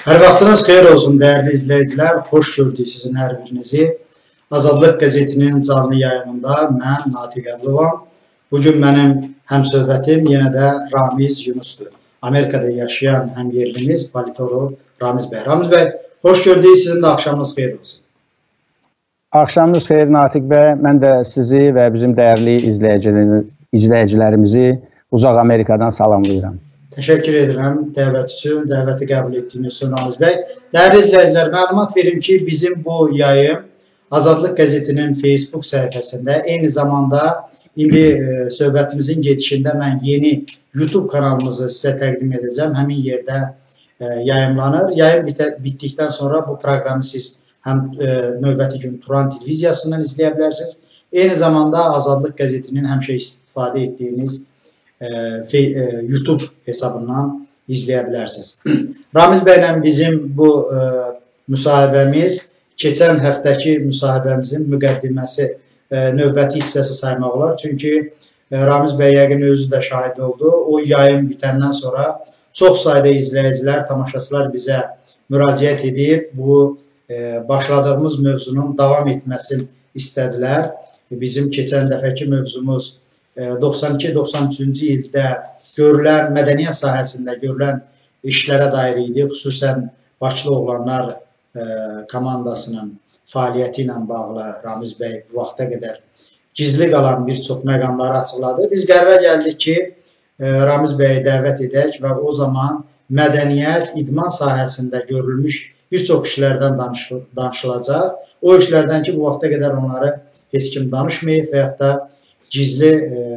Hər vaxtınız xeyir olsun, dəyərli izləyicilər. Xoş gördük sizin hər birinizi. Azadlıq qəzetinin canlı yayımında mən Natiq Əbdullavam. Bugün mənim həmsöhbətim yenə də Ramiz Yunusdur. Amerikada yaşayan həmyerlimiz politolog Ramiz bəy. Ramiz bəy, xoş gördük. Sizin də axşamınız xeyir olsun. Axşamınız xeyir Natiq bəy. Mən də sizi və bizim dəyərli izləyicilərimizi uzaq Amerikadan salamlayıram. Təşəkkür edirəm dəvət üçün, dəvəti qəbul etdiyiniz üçün Ramiz bəy. Dəyərli izləyicilər, məlumat verim ki, bizim bu yayım Azadlıq qəzetinin Facebook səhifəsində, eyni zamanda indi söhbətimizin gedişində mən yeni YouTube kanalımızı sizə təqdim edəcəm. Həmin yerdə yayımlanır. Yayım bitdikdən sonra bu proqramı siz həm növbəti gün Turan televiziyasından izləyə bilərsiniz. Eyni zamanda Azadlıq qəzetinin həmişə istifadə etdiyiniz YouTube hesabından izləyə bilərsiniz. Ramiz bəylə bizim bu müsahibəmiz keçən həftəki müsahibəmizin müqəddiməsi növbəti hissəsi saymaq olar. Çünki Ramiz bəy yəqin özü də şahid oldu. O yayın bitəndən sonra çox sayda izləyicilər, tamaşaçılar bizə müraciət edib bu başladığımız mövzunun davam etməsini istədilər. Bizim keçən dəfəki mövzumuz 92-93-cü ildə görülən mədəniyyət sahəsində görülən işlərə dair idi. Xüsusən Bakılı Oğlanlar komandasının fəaliyyəti ilə bağlı Ramiz bəy bu vaxta qədər gizli qalan bir çox məqamları açıqladı. Biz qərara gəldik ki, Ramiz bəyi dəvət edək və o zaman mədəniyyət, idman sahəsində görülmüş bir çox işlərdən danışılacaq. O işlərdən ki, bu vaxta qədər onları heç kim danışmayıb və yaxud da gizli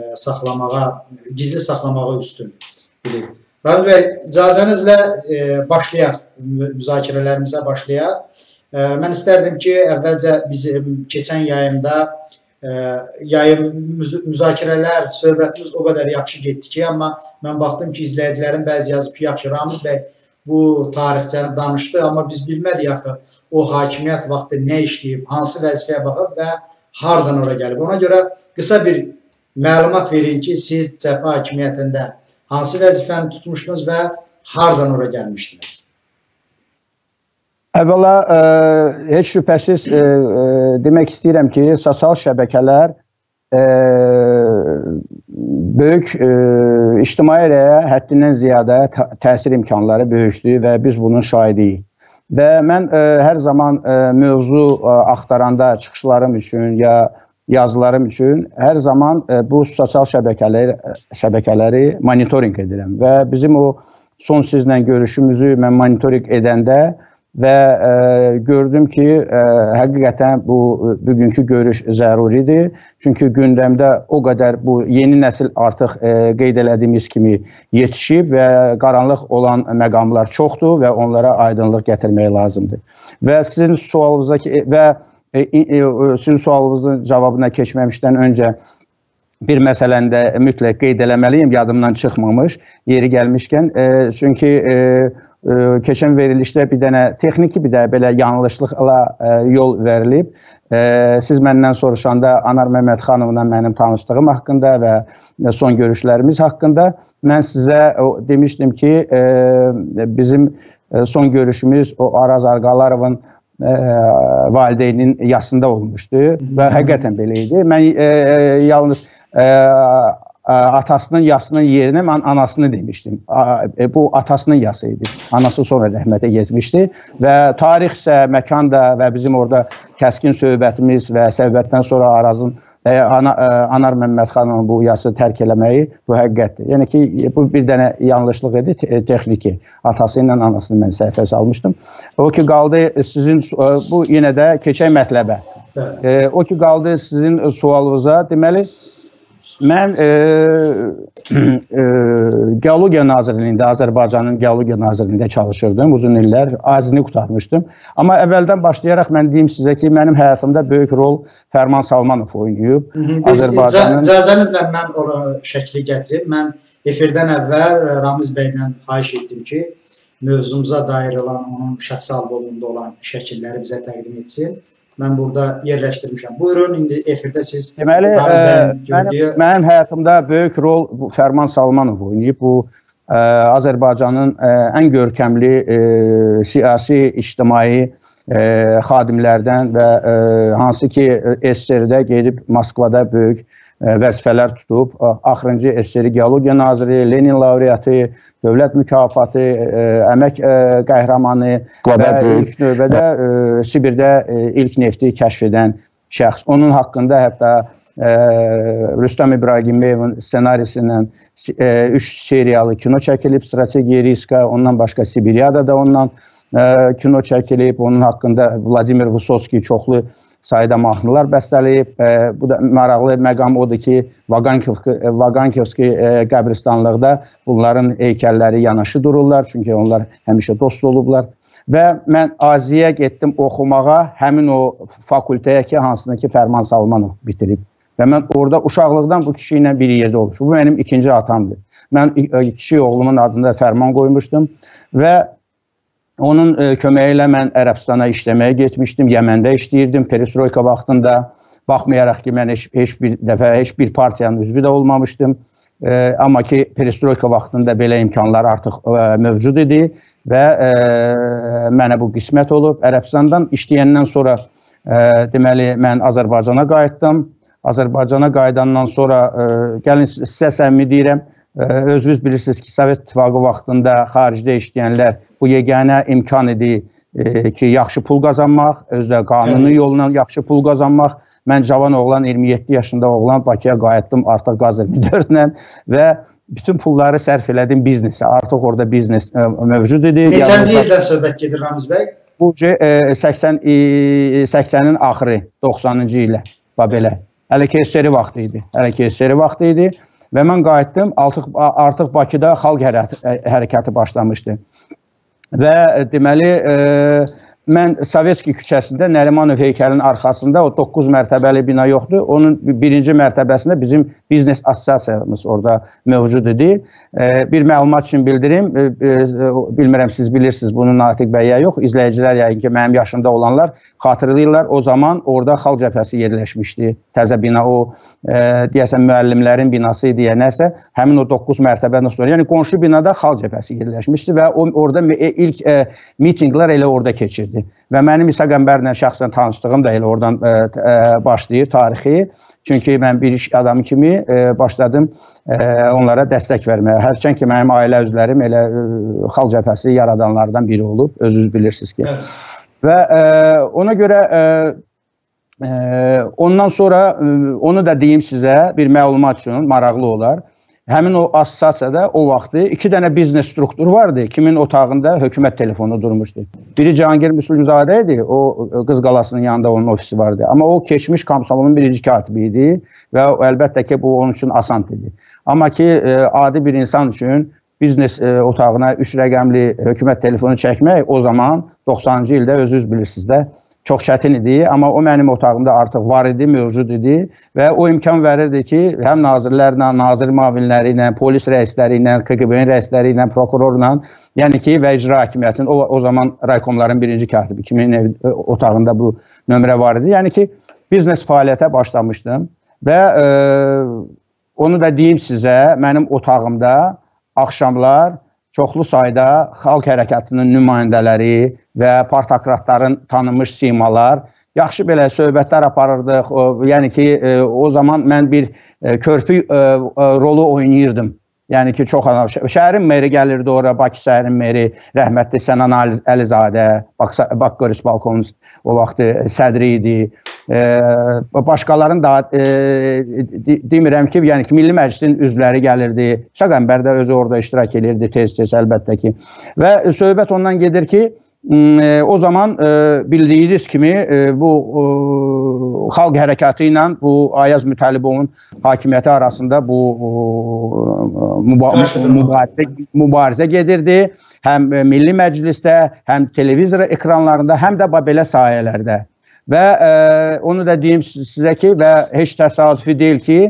saxlamağa üstün bilib. Ramiz bəy, icazənizlə başlayaq, müzakirələrimizə başlayaq. Mən istərdim ki, əvvəlcə bizim keçən yayımda müzakirələr, söhbətimiz o qədər yaxşı getdi ki, amma mən baxdım ki, izləyicilərin bəzi yazıb ki, yaxşı, Ramiz bəy bu tarixçəni danışdı, amma biz bilmədik axı o hakimiyyət vaxtı nə işləyib, hansı vəzifəyə baxıb və hardan ora gəlib. Ona görə qısa bir məlumat verin ki, siz cəbhə hakimiyyətində hansı vəzifəni tutmuşdunuz və hardan ora gəlmişdiniz? Əvvəla, heç şübhəsiz demək istəyirəm ki, sosial şəbəkələr böyük ictimai rəyə həddindən ziyadə təsir imkanları böyükdür və biz bunun şahidiyik. Və mən hər zaman mövzu axtaranda çıxışlarım üçün ya yazılarım üçün hər zaman bu sosial şəbəkələri monitoring edirəm. Və bizim o son sizlə görüşümüzü mən monitoring edəndə və gördüm ki, həqiqətən bugünkü görüş zəruridir. Çünki gündəmdə o qədər bu yeni nəsil artıq qeyd elədiyimiz kimi yetişib və qaranlıq olan məqamlar çoxdur və onlara aydınlıq gətirmək lazımdır. Və sizin sualınızın cavabına keçməmişdən öncə bir məsələni də mütləq qeyd eləməliyim, yadımdan çıxmamış, yeri gəlmişkən. Çünki keçən verilişdə bir dənə texniki bir də belə yanlışlıqla yol verilib. Siz məndən soruşanda Anar Məmmədxanovla mənim tanışdığım haqqında və son görüşlərimiz haqqında mən sizə demişdim ki, bizim son görüşümüz o Araz Arqalarovun valideynin yasında olmuşdu və həqiqətən belə idi. Mən yalnız atasının yasının yerinə mən anasını demişdim. Bu atasının yası idi. Anası sonra rəhmətə getmişdi və tarix isə, məkan da və bizim orada kəskin söhbətimiz və söhbətdən sonra Arazın Anar Məmmədxanovun bu yası tərk eləməyi bu həqiqətdir. Yəni ki, bu bir dənə yanlışlıq idi, texniki. Atası ilə anasını mən səhvə salmışdım. O ki, qaldı sizin, bu yenə də keçək mətləbə. O ki, qaldı sizin sualınıza, deməli, mən Geologiya Nazirliyində, Azərbaycanın Geologiya Nazirliyində çalışırdım, uzun illər, azini qutarmışdım. Amma əvvəldən başlayaraq mən deyim sizə ki, mənim həyatımda böyük rol Fərman Salmanov oynayıb. İcazənizlə mən onu şəkli gətirib. Mən efirdən əvvəl Ramiz bəydən xahiş etdim ki, mövzumuza dair olan onun şəxsi albomunda olan şəkilləri bizə təqdim etsin. Mən burada yerləşdirmişəm. Buyurun, indi efirdə siz... Deməli, mənim həyatımda böyük rol Fərman Salmanov oynayıb. Bu Azərbaycanın ən görkəmli siyasi, ictimai xadimlərdən və hansı ki SSR-də gedib Moskvada böyük vəzifələr tutub, axırıncı SSR Geologiya Naziri, Lenin laureatı, dövlət mükafatı, əmək qəhrəmanı və ilk növbədə Sibirdə ilk nefti kəşf edən şəxs. Onun haqqında hətta Rüstəm İbragimiyevin ssenarisindən 3 seriyalı kino çəkilib, Strategiya Riska, ondan başqa Sibiriyada da ondan kino çəkilib, onun haqqında Vladimir Vysotskiy çoxlu sayda mahnılar bəstələyib. Bu da maraqlı məqam odur ki, Vagankevski qəbristanlıqda bunların heykəlləri yanaşı dururlar, çünki onlar həmişə dost olublar. Və mən Aziyyə getdim oxumağa, həmin o fakültəyə ki, hansına ki, Fərman Salmanov bitirib. Və mən orada uşaqlıqdan bu kişi ilə bir yerdə olmuşum. Bu mənim ikinci atamdır. Mən kiçik oğlumun adında Fərman qoymuşdum və onun köməyi ilə mən Ərəbistana işləməyə getmişdim. Yəməndə işləyirdim perestroyka vaxtında. Baxmayaraq ki, mən heç bir partiyanın üzvü də olmamışdım. Amma ki, perestroyka vaxtında belə imkanlar artıq mövcud idi və mənə bu qismət olub. Ərəbistandan işləyəndən sonra deməli, mən Azərbaycana qayıtdım. Azərbaycana qayıdandan sonra, gəlin sizə səmimi deyirəm, özünüz bilirsiniz ki, Sovet İttifaqı vaxtında xaricdə işləyənlər bu yeganə imkan idi ki, yaxşı pul qazanmaq, özdə qanuni yolla yaxşı pul qazanmaq. Mən cavan oğlan, 27 yaşında oğlan Bakıya qayıtdım artıq qaz 24-lə və bütün pulları sərf elədim biznesə. Artıq orada biznes mövcud idi. Neçənci ildən söhbət gedir Ramiz bəy? Bu 80-in axırı, 90-cı ilə belə. Hələ ki SSR vaxtı idi. Və mən qayıtdım, artıq Bakıda xalq hərəkəti başlamışdı. Və deməli, mən Sovetski küçəsində Nərimanov heykəlinin arxasında o 9 mərtəbəli bina yoxdur. Onun birinci mərtəbəsində bizim biznes assosiasiyamız orada mövcud idi. Bir məlumat üçün bildirim, bilmirəm siz bilirsiniz bunu Natiq bəyə yox, izləyicilər yəqin ki mənim yaşımda olanlar xatırlayırlar. O zaman orada xalq cəbhəsi yerləşmişdi. Təzə bina o, deyəsən müəllimlərin binası idi ya nəsə, həmin o 9 mərtəbədən sonra. Yəni qonşu binada xalq cəbhəsi yerləşmişdi və orada ilk mitinqlər elə orada keçirdi. Və mənim İsa Qəmbərlə şəxsən tanışdığım da elə oradan başlayır tarixi. Çünki mən bir iş adamı kimi başladım onlara dəstək verməyə. Hərçən ki, mənim ailə üzvlərim elə xalq cəbhəsi yaradanlardan biri olub, özünüz bilirsiniz ki. Və ona görə ondan sonra onu da deyim sizə bir məlumat üçün, maraqlı olar. Həmin o assosiasiyada o vaxtı 2 dənə biznes strukturu vardı. Kimin otağında hökumət telefonu durmuşdu. Biri Cahangir Müslümzadə idi, o Qız Qalasının yanında onun ofisi vardı. Amma o keçmiş Komsomolun birinci katibi idi və əlbəttə ki, bu onun üçün asan idi. Amma ki, adi bir insan üçün biznes otağına 3 rəqəmli hökumət telefonu çəkmək o zaman 90-cı ildə özünüz bilirsiniz də çox çətin idi. Amma o mənim otağımda artıq var idi, mövcud idi və o imkan verirdi ki, həm nazirlərlə, nazir müavinləri ilə, polis rəisləri ilə, KGB-nin rəisləri ilə, prokurorla, yəni ki, və icra hakimiyyətinin o zaman raykomların birinci katibi kimin otağında bu nömrə var idi. Yəni ki, biznes fəaliyyətə başlamışdım və onu da deyim sizə, mənim otağımda axşamlar çoxlu sayda xalq hərəkatının nümayəndələri və partokratların tanınmış simalar, yaxşı belə söhbətlər aparırdıq. Yəni ki, o zaman mən bir körpü rolu oynayırdım. Yəni ki, çox adam. Şəhərin meri gəlirdi ora, Bakı şəhərin meri, rəhmətli Sənan Əlizadə, Bakı Balkonun o vaxtı sədri idi. Başqaların da demirəm ki, yəni ki, Milli Məclisin üzvləri gəlirdi. İsa Qəmbər də özü orada iştirak edirdi tez-tez əlbəttə ki. Və söhbət ondan gedir ki, o zaman bildiyiniz kimi bu xalq hərəkatı ilə bu Ayaz Mütəllibovun hakimiyyəti arasında bu mübarizə gedirdi. Həm Milli Məclisdə, həm televizor ekranlarında, həm də belə sahələrdə. Və onu da deyim sizə ki, və heç təsadüfi deyil ki,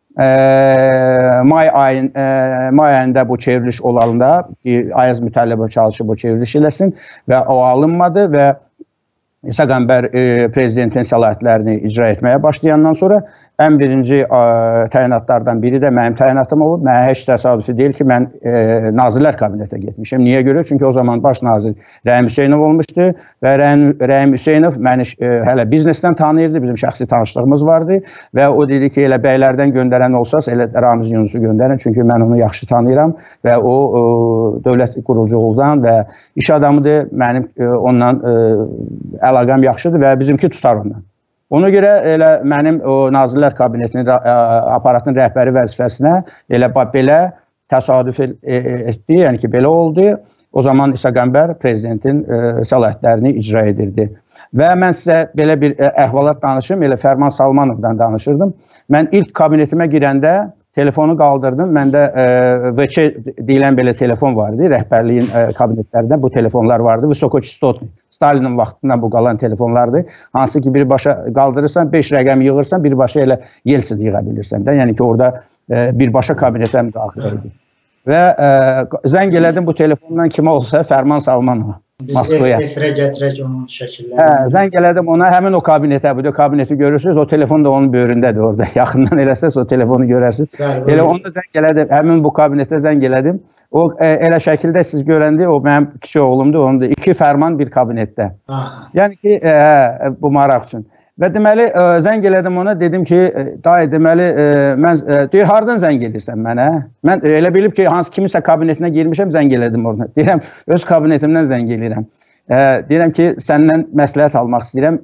may ayında bu çevriliş olalında ki, Ayaz Mütəllibov çalışıb bu çevriliş eləsin və o alınmadı və İsa Qəmbər prezidentin səlahiyyətlərini icra etməyə başlayandan sonra ən birinci təyinatlardan biri də mənim təyinatım olub. Mənə heç təsadüfi deyil ki, mən Nazirlər Kabinetə getmişəm. Niyə görə? Çünki o zaman baş nazir Rəhim Hüseynov olmuşdu və Rəhim Hüseynov məni hələ biznesdən tanıyırdı, bizim şəxsi tanışlığımız vardı və o dedi ki, elə bəylərdən göndərən olsaz, elə Ramiz Yunusu göndərin, çünki mən onu yaxşı tanıyıram və o dövlət quruculuqdan və iş adamıdır, mənim ondan əlaqəm yaxşıdır və bizimki tutar ondan. Ona görə elə mənim o Nazirlər Kabinetinin aparatının rəhbəri vəzifəsinə elə belə təsadüf etdi, yəni ki, belə oldu. O zaman İsa Qəmbər prezidentin səlahiyyətlərini icra edirdi. Və mən sizə belə bir əhvalat danışım, elə Fərman Salmanovdan danışırdım. Mən ilk kabinetimə girəndə telefonu qaldırdım. Məndə VK deyilən belə telefon vardı, rəhbərliyin kabinetlərində bu telefonlar vardı. Visokochistotli. Stalinin vaxtından bu qalan telefonlardır. Hansı ki, birbaşa qaldırırsan, 5 rəqəm yığırsan, birbaşa elə Yeltsin yığa bilirsən də. Yəni ki, orada birbaşa kabinetə müdaxilə edir. Və zəng elədim bu telefondan kimə olsa, Fərman Salmanova. Biz efirə gətirək onun şəkillərini. Zəng elədim ona, həmin o kabinetə, bu kabineti görürsünüz, o telefon da onun böyründədir orada. Yaxından eləsəz o telefonu görərsiniz. Elə onu zəng elədim, həmin bu kabinetə zəng elədim. O elə şəkildə siz görəndə, o mənim kiçik oğlumdur, onun da 2 fərman bir kabinetdə. Yəni ki, bu maraq üçün. Və deməli, zəng elədim ona, dedim ki, dayı, deməli, mən, deyir, hardan zəng edirsən mənə? Mən elə bilib ki, hansı kimisə kabinetinə girmişəm, zəng elədim orada. Deyirəm, öz kabinetimdən zəng eləyirəm. Deyirəm ki, səndən məsləhət almaq istəyirəm,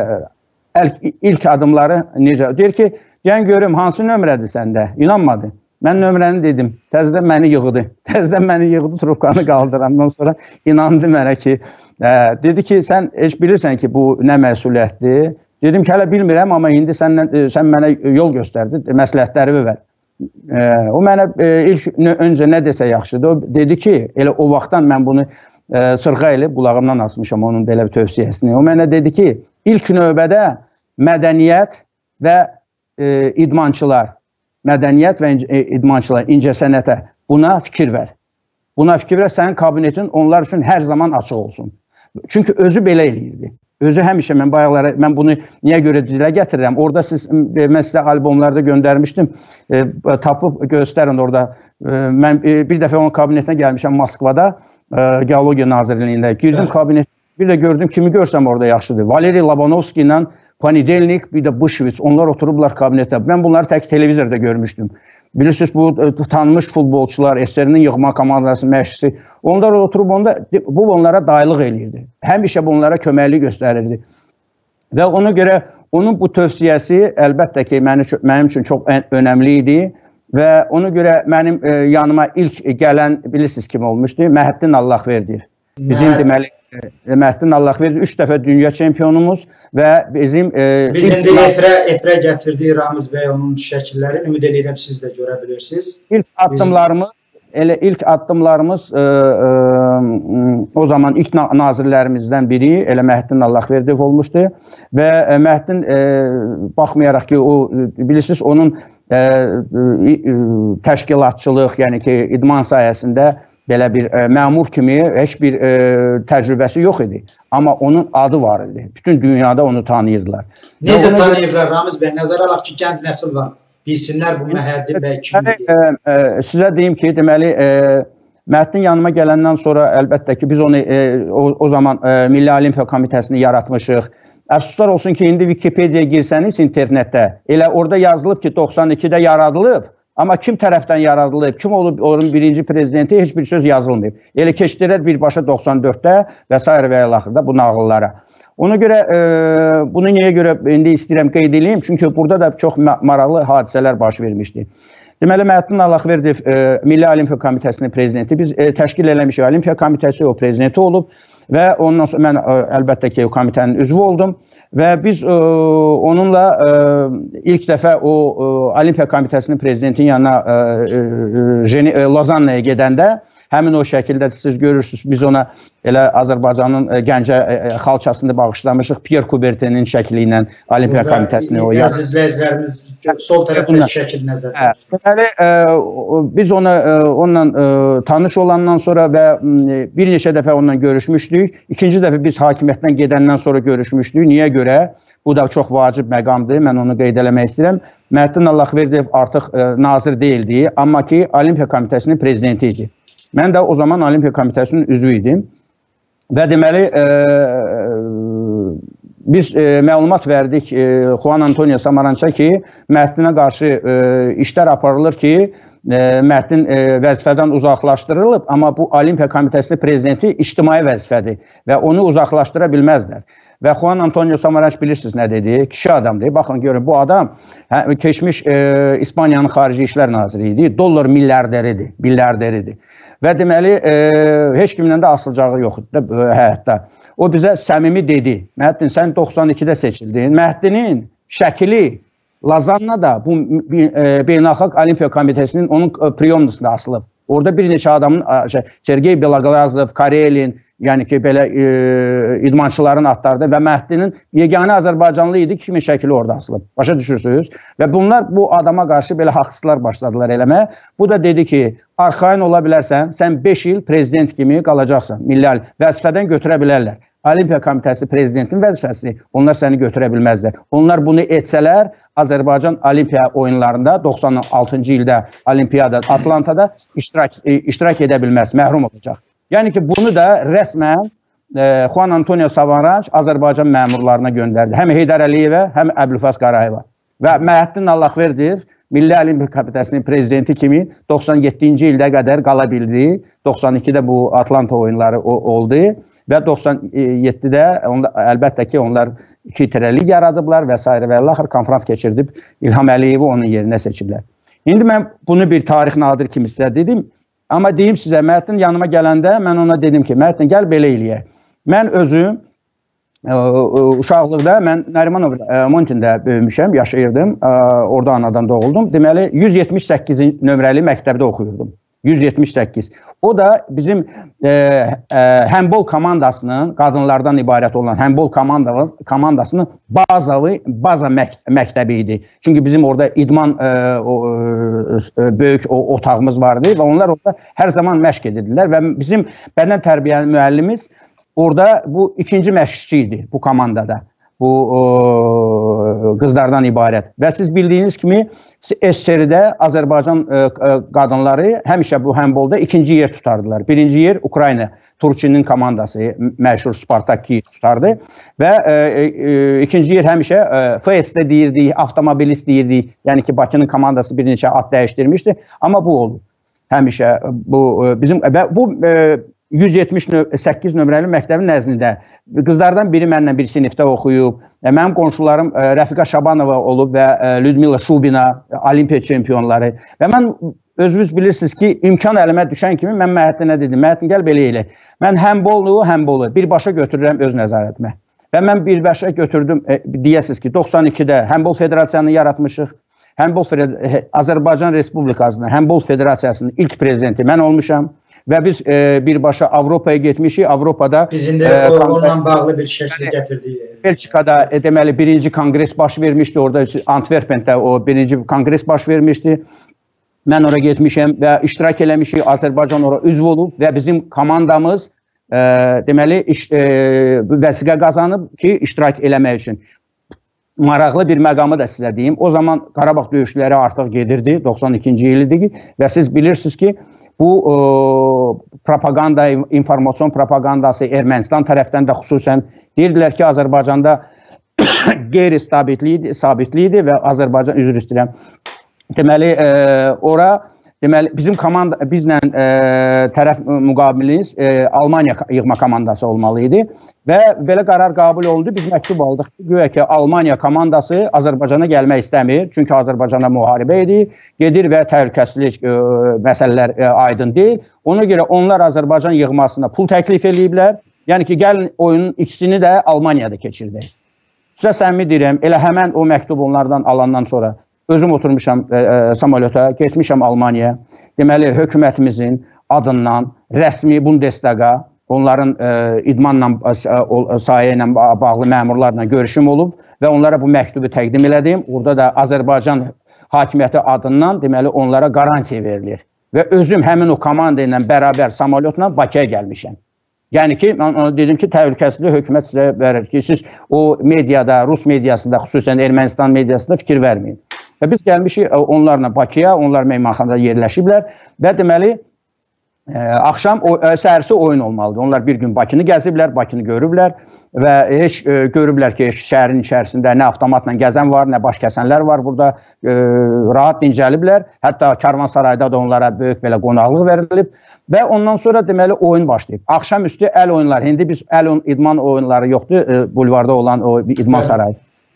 ilk adımları necə? Deyir ki, deyən görüm, hansı nömrədir səndə? İnanmadı. Mən nömrəni dedim, təzədən məni yığdı. Təzədən məni yığdı, trubkanı qaldırandan sonra inandı mənə ki, dedi ki, sən heç bilirsən ki, bu nə məsuliyyətdir? Dedim ki, hələ bilmirəm, amma indi sən mənə yol göstərdi, məsləhətləri ver. O mənə ilk öncə nə desə yaxşıdır, o dedi ki, elə o vaxtdan mən bunu sırğa ilə qulağımdan asmışam onun belə bir tövsiyəsini. O mənə dedi ki, ilk növbədə mədəniyyət və idmançılar, incəsənətə buna fikir ver. Buna fikir ver, sənin kabinetin onlar üçün hər zaman açıq olsun. Çünki özü belə eləyirdi. Özü həmişə mən bunu niyə görə dilə gətirirəm? Orada mən sizə albomlarda göndərmişdim. Tapıb göstərin orada. Mən bir dəfə onun kabinetinə gəlmişəm Moskvada, Geologiya Nazirliyində. Girdim kabinet, bir də gördüm kimi görsəm orada yaxşıdır. Valeri Labanovski ilə Ponidelnik, bir də Bushvitz. Onlar oturublar kabinetdə. Mən bunları tək televizorda görmüşdüm. Bilirsiniz, bu tanınmış futbolçular, SSR-nin yığma komandasının məşqçisi, onlar oturub bu onlara daylıq eləyirdi. Həmişə bunlara köməklik göstərirdi. Və ona görə onun bu tövsiyəsi əlbəttə ki, mənim üçün çox önəmli idi və ona görə mənim yanıma ilk gələn, bilirsiniz kim olmuşdu? Məhəddin Allahverdiyev. Bizim deməli, Məhəddin Allahverdiyev 3 dəfə dünya çempionumuz və bizim... Biz indi efirə gətirdik Ramiz bəy onun şəkillərini, ümid edirəm siz də görə bilirsiniz. İlk addımlarımız o zaman ilk nazirlərimizdən biri elə Məhəddin Allahverdiyev olmuşdu və Məhəddin baxmayaraq ki, bilirsiniz, onun təşkilatçılıq, yəni ki, idman sayəsində belə bir məmur kimi heç bir təcrübəsi yox idi. Amma onun adı var idi. Bütün dünyada onu tanıyırdılar. Necə tanıyırdılar Ramiz bəy? Nəzərə alaq ki, gənc nəsil var. Bilsinlər bu Məhəddin bəy kimdir? Sizə deyim ki, deməli, Məhəddin yanıma gələndən sonra əlbəttə ki, biz onu o zaman Milli Olimpiya Komitəsini yaratmışıq. Əfsuslar olsun ki, indi Wikipediyaya girsəniz internetdə, elə orada yazılıb ki, 92-də yaradılıb. Amma kim tərəfdən yaradılıb, kim olub onun birinci prezidenti heç bir söz yazılmayıb. Elə keçdirər birbaşa 94-də və s. və axırda bu nağıllara. Ona görə, bunu niyə görə indi istəyirəm qeyd edeyim? Çünki burada da çox maraqlı hadisələr baş vermişdi. Deməli, Məhəddin Allahverdiyev Milli Olimpiya Komitəsinin prezidenti. Biz təşkil eləmişik Olimpiya Komitəsi, o prezidenti olub və ondan sonra mən əlbəttə ki, o komitənin üzvü oldum. Və biz onunla ilk dəfə o Olimpiya Komitəsinin prezidentinin yanına Lozannaya gedəndə həmin o şəkildə siz görürsünüz, biz ona elə Azərbaycanın Gəncə xalçasını bağışlamışıq, Pierre Coubertin'in şəkli ilə Olimpiya Komitəsini. İzləyicilərimiz sol tərəfdəki şəkil nəzərdə tutsun. Deməli, biz onunla tanış olandan sonra və bir neçə dəfə onunla görüşmüşdük. İkinci dəfə biz hakimiyyətdən gedəndən sonra görüşmüşdük. Niyə görə? Bu da çox vacib məqamdır, mən onu qeyd eləmək istəyirəm. Məhdin Allahverdiyev artıq nazir deyildi, amma ki, Olimpiya Komitəsinin prezidenti idi. Mən də o zaman Olimpiya Komitəsinin üzvü idim. Və deməli, biz məlumat verdik Juan Antonio Samarança ki, Məhdinə qarşı işlər aparılır ki, Məhdin vəzifədən uzaqlaşdırılıb, amma bu Olimpiya Komitəsinin prezidenti ictimai vəzifədir və onu uzaqlaşdıra bilməzlər. Və Juan Antonio Samaranç bilirsiniz nə dedi? Kişi adamdır. Baxın, görün, bu adam keçmiş İspaniyanın Xarici İşlər Naziri idi. Dollar milyarderidir. Və deməli, heç kimlə də asılacağı yoxdur həyatda. O bizə səmimi dedi. Məhdin, sən 92-də seçildin. Məhdinin şəkili Lazannada bu Beynəlxalq Olimpiya Komitəsinin onun priyomnusunda asılıb. Orada bir neçə adamın, Sergey Belograzov, Karelin, yəni ki, belə idmançıların adlarıdır və Məhdinin yeganə Azərbaycanlı idi, kimin şəkili orada asılıb. Başa düşürsünüz? Və bunlar bu adama qarşı belə haqsızlar başladılar eləməyə. Bu da dedi ki, arxain ola bilərsən, sən 5 il prezident kimi qalacaqsan, milli vəzifədən götürə bilərlər. Olimpiya Komitəsi prezidentin vəzifəsi, onlar səni götürə bilməzlər. Onlar bunu etsələr, Azərbaycan Olimpiya oyunlarında 96-cı ildə Olimpiyada Atlantada iştirak edə bilməz, məhrum olacaq. Yəni ki, bunu da rəsmən Juan Antonio Samaranç Azərbaycan məmurlarına göndərdi. Həm Heydər Əliyevə, həm Əbülfəz Qarayeva. Və Məhdin Allahverdiyev Milli Olimpiya Komitəsinin prezidenti kimi 97-ci ildə qədər qala bildi. 92-də bu Atlanta oyunları oldu. Və 97-də əlbəttə ki, onlar 2 lig yaradıblar və s. və axır konferans keçirdib İlham Əliyevi onun yerinə seçiblər. İndi mən bunu bir tarix nadir kimi sizə dedim. Amma deyim sizə, Məhdin yanıma gələndə mən ona dedim ki, Məhdin, gəl belə eləyək. Mən özüm uşaqlıqda, mən Nərimanov Montində böyümüşəm, yaşayırdım, orada anadan doğuldum. Deməli, 178 nömrəli məktəbdə oxuyurdum. 178. O da bizim həmbol komandasının, qadınlardan ibarət olan həmbol komandasının baza məktəbi idi. Çünki bizim orada idman böyük otağımız vardı və onlar orada hər zaman məşq edirdilər və bizim bədən tərbiyəli müəllimiz orada bu ikinci məşqçi idi bu komandada. Bu qızlardan ibarət. Və siz bildiyiniz kimi SSR-də Azərbaycan qadınları həmişə bu həmbolda ikinci yer tutardılar. Birinci yer Ukrayna, Turçinin komandası, məşhur Spartak Kiyev tutardı. Və ikinci yer həmişə FS-də deyirdik, avtomobilist deyirdik. Yəni ki, Bakının komandası bir neçə ad dəyişdirmişdi. Amma bu oldu. Həmişə bu bizim, bu 178 nömrəli məktəbin nəzdində qızlardan biri mənlə bir sinifdə oxuyub. Mənim qonşularım Rəfiqə Şabanova olub və Lyudmila Şubina, Olimpiya çempionları. Və mən özünüz bilirsiniz ki, imkan əlimə düşən kimi mən Məhdinə dedim, Məhdin, gəl belə elə. Mən həmbolu birbaşa götürürəm öz nəzarətimə. Və mən birbaşa götürdüm, deyəsiniz ki, 92-də Həmbol Federasiyanı yaratmışıq. Azərbaycan Respublikasının Həmbol Federasiyasının ilk prezidenti mən olmuşam. Və biz birbaşa Avropaya getmişik. Avropada biz indi onunla bağlı bir şəkli gətirdik. Belçikada deməli birinci kongres baş vermişdi. Orada Antwerpendə o birinci kongres baş vermişdi. Mən oraya getmişəm və iştirak eləmişik. Azərbaycan oraya üzv olub və bizim komandamız deməli vəsiqə qazanıb ki, iştirak eləmək üçün. Maraqlı bir məqamı da sizə deyim. O zaman Qarabağ döyüşləri artıq gedirdi. 92-ci il idi və siz bilirsiniz ki, bu propaganda, informasyon propagandası Ermənistan tərəfdən də xüsusən deyirdilər ki, Azərbaycanda qeyri-sabitli idi və Azərbaycan, üzr istəyirəm. Deməli, ora bizim komanda, bizlə tərəf müqabiliniz Almaniya yığma komandası olmalı idi və belə qərar qəbul olundu. Biz məktub aldıq ki, güya ki, Almaniya komandası Azərbaycana gəlmək istəmir. Çünki Azərbaycana müharibə gedir və təhlükəsizlik məsələlər aydın deyil. Ona görə onlar Azərbaycan yığmasına pul təklif ediblər. Yəni ki, gəlin oyunun ikisini də Almaniyada keçirdək. Sizə səmimi deyirəm, elə həmən o məktub onlardan alandan sonra özüm oturmuşam samolyota, getmişəm Almaniyaya. Deməli, hökumətimizin adından rəsmi Bundestaga, onların idmanla, sahə ilə bağlı məmurlarla görüşüm olub və onlara bu məktubu təqdim elədim. Orada da Azərbaycan hakimiyyəti adından deməli onlara qarantiya verilir. Və özüm həmin o komanda ilə bərabər samolyotla Bakıya gəlmişəm. Yəni ki, mən ona dedim ki, təhlükəsizlik hökumət sizə verir ki, siz o mediada, Rus mediasında, xüsusən Ermənistan mediasında fikir verməyin. Və biz gəlmişik onlarla Bakıya, onlar meymanxanada yerləşiblər və deməli, axşam səhərsi oyun olmalıdır. Onlar bir gün Bakını gəziblər, Bakını görüblər və heç görüblər ki, şəhərin içərisində nə avtomatla gəzən var, nə baş kəsənlər var burada, rahat dincəliblər. Hətta Karvansarayda da onlara böyük belə qonaqlıq verilib və ondan sonra deməli oyun başlayıb. Axşam üstü əl oyunları, indi biz idman oyunları yoxdur, bulvarda olan o idman sarayı.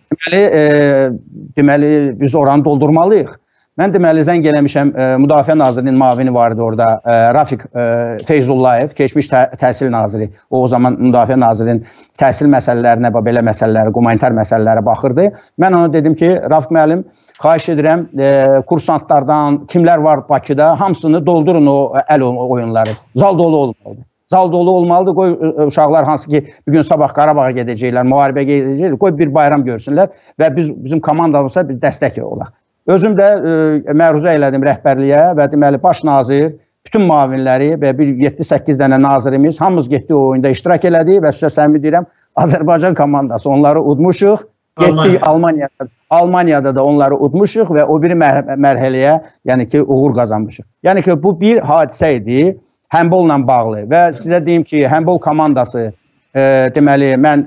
Deməli biz oranı doldurmalıyıq. Mən deməli zəng eləmişəm, Müdafiə Nazirinin mavini vardı orada, Rafiq Feyzullayev, keçmiş təhsil naziri. O zaman Müdafiə Nazirinin təhsil məsələlərinə, belə məsələlərə, humanitar məsələlərə baxırdı. Mən ona dedim ki, Rafiq müəllim, xahiş edirəm, kursantlardan, kimlər var Bakıda, hamısını doldurun o əl oyunları. Zal dolu olmalıdır. Zal dolu olmalıdır, qoy uşaqlar hansı ki, bugün sabah Qarabağa gedəcəklər, müharibə gedəcəklər, qoy bir bayram görsünlər və bizim komandamızda bir dəstək olaq. Özüm də məruzə elədim rəhbərliyə və deməli baş nazir, bütün müavinləri və bir 7-8 dənə nazirimiz hamımız getdi o oyunda iştirak elədi və sizə səmimi deyirəm, Azərbaycan komandası onları udmuşuq, getdik Almaniyada da onları udmuşuq və o biri mərhələyə, yəni ki, uğur qazanmışıq. Yəni ki, bu bir hadisə idi, həndbolla bağlı və sizə deyim ki, həndbol komandası deməli, mən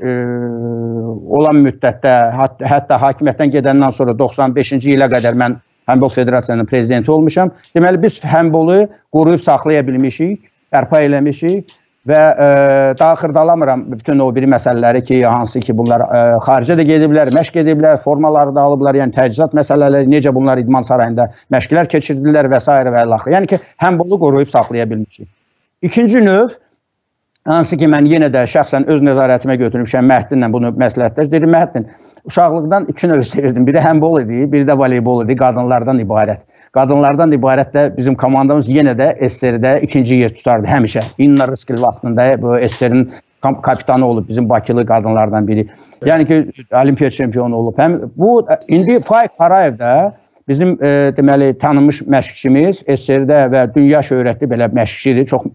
olan müddətdə, hətta hakimiyyətdən gedəndən sonra 95-ci ilə qədər mən Həndbol Federasiyasının prezidenti olmuşam. Deməli, biz həndbolu qoruyub saxlaya bilmişik, bərpa eləmişik və daha xırdalamıram bütün o biri məsələləri ki, hansı ki, bunlar xaricə də gediblər, məşq ediblər, formaları da alıblar, yəni təchizat məsələləri, necə bunlar idman sarayında məşqlər keçirdilər və s. və l. Yəni ki, həndbolu qoruyub saxlaya bilmişik. İkinci növ, hansı ki, mən yenə də şəxsən öz nəzarətimə götürmüşəm, Məhdinlə bunu məsləhətlər. Dedim, Məhdin, uşaqlıqdan iki növ sevirdim. Biri həndbol idi, biri də voleybol idi, qadınlardan ibarət. Qadınlardan ibarət də bizim komandamız yenə də SSR-də ikinci yer tutardı həmişə. İnna Rıskil vaxtında bu SSR-in kapitanı olub, bizim Bakılı qadınlardan biri. Yəni ki, olimpiya çempionu olub. Bu, indi Faik Qarayev də bizim deməli, tanınmış məşqçimiz, SSR-də və dünya şöhrətli belə məşqçidir, çox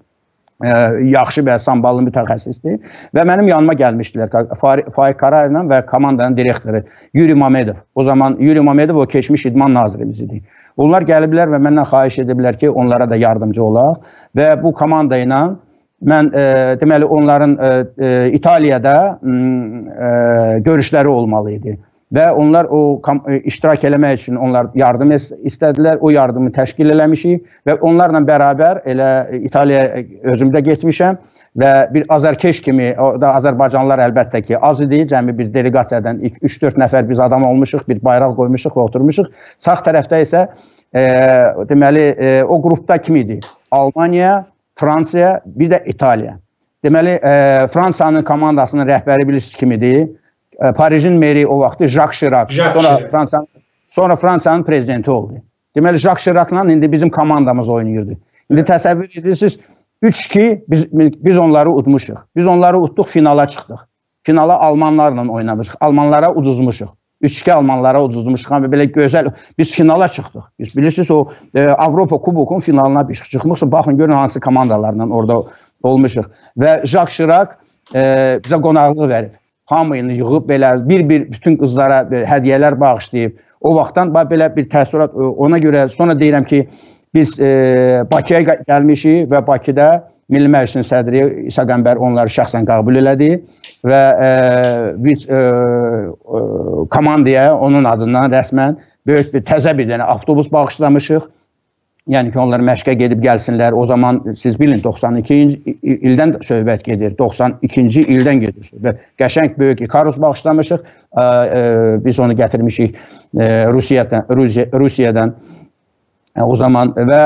yaxşı və samballı mütəxəssisdir və mənim yanıma gəlmişdilər Faik Qarayevlə və komandanın direktoru Yuri Mamedov. O zaman Yuri Mamedov o keçmiş idman nazirimiz idi. Onlar gəliblər və məndən xahiş ediblər ki, onlara da yardımcı olaq və bu komanda ilə mən deməli onların İtaliyada görüşləri olmalı idi. Və onlar o iştirak eləmək üçün onlar yardım istədilər, o yardımı təşkil eləmişik və onlarla bərabər elə İtaliyaya özümdə getmişəm və bir azərkeş kimi, da Azərbaycanlılar əlbəttə ki az idi, cəmi bir delegasiyadan 3-4 nəfər biz adam olmuşuq, bir bayraq qoymuşuq və oturmuşuq. Sağ tərəfdə isə deməli o qrupda kim idi? Almaniya, Fransiya, bir də İtaliya. Deməli Fransanın komandasının rəhbəri bilirsiniz kim idi? Parijin meri o vaxtı Jacques Chirac, sonra Fransanın prezidenti oldu. Deməli, Jacques Chirac'la indi bizim komandamız oynayırdı. İndi təsəvvür edirsiniz, 3-2 biz onları udmuşuq. Biz onları udduq, finala çıxdıq. Finala Almanlarla oynamışıq, Almanlara uduzmuşuq. 3-2 Almanlara uduzmuşuq, belə gözəl, biz finala çıxdıq. Biz bilirsiniz, o Avropa Kubokun finalına çıxmışıq, baxın, görün hansı komandalarla orada olmuşuq. Və Jacques Chirac bizə qonaqlıq verib. Hamıyını yığıb, belə bir-bir bütün qızlara hədiyyələr bağışlayıb. O vaxtdan belə bir təəssürat, ona görə sonra deyirəm ki, biz Bakıya gəlmişik və Bakıda Milli Məclisin sədri İsa Qəmbər onları şəxsən qəbul elədi və biz komandaya onun adından rəsmən böyük bir təzə bir dənə avtobus bağışlamışıq. Yəni ki, onlar məşqə gedib gəlsinlər. O zaman siz bilin, 92-ci ildən söhbət gedir, 92-ci ildən gedir. Və qəşəng böyük Ikarus bağışlamışıq. Biz onu gətirmişik Rusiyadan o zaman və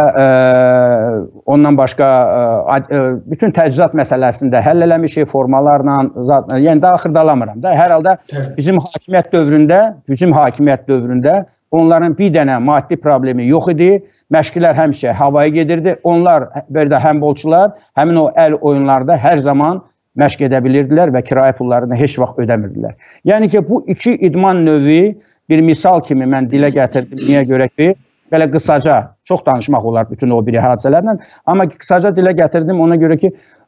ondan başqa bütün təchizat məsələsində həll eləmişik formalarla, yəni daha xırdalamıram da. Hər halda bizim hakimiyyət dövründə onların bir dənə maddi problemi yox idi. Məşqlər həmişə havaya gedirdi. Onlar, belə həndbolçular, həmin o əl oyunlarda hər zaman məşq edə bilirdilər və kirayə pullarını heç vaxt ödəmirdilər. Yəni ki, bu iki idman növü bir misal kimi mən dilə gətirdim. Niyə görə ki, belə qısaca, çox danışmaq olar bütün o biri hadisələrlə, amma qısaca dilə gətirdim ona görə ki,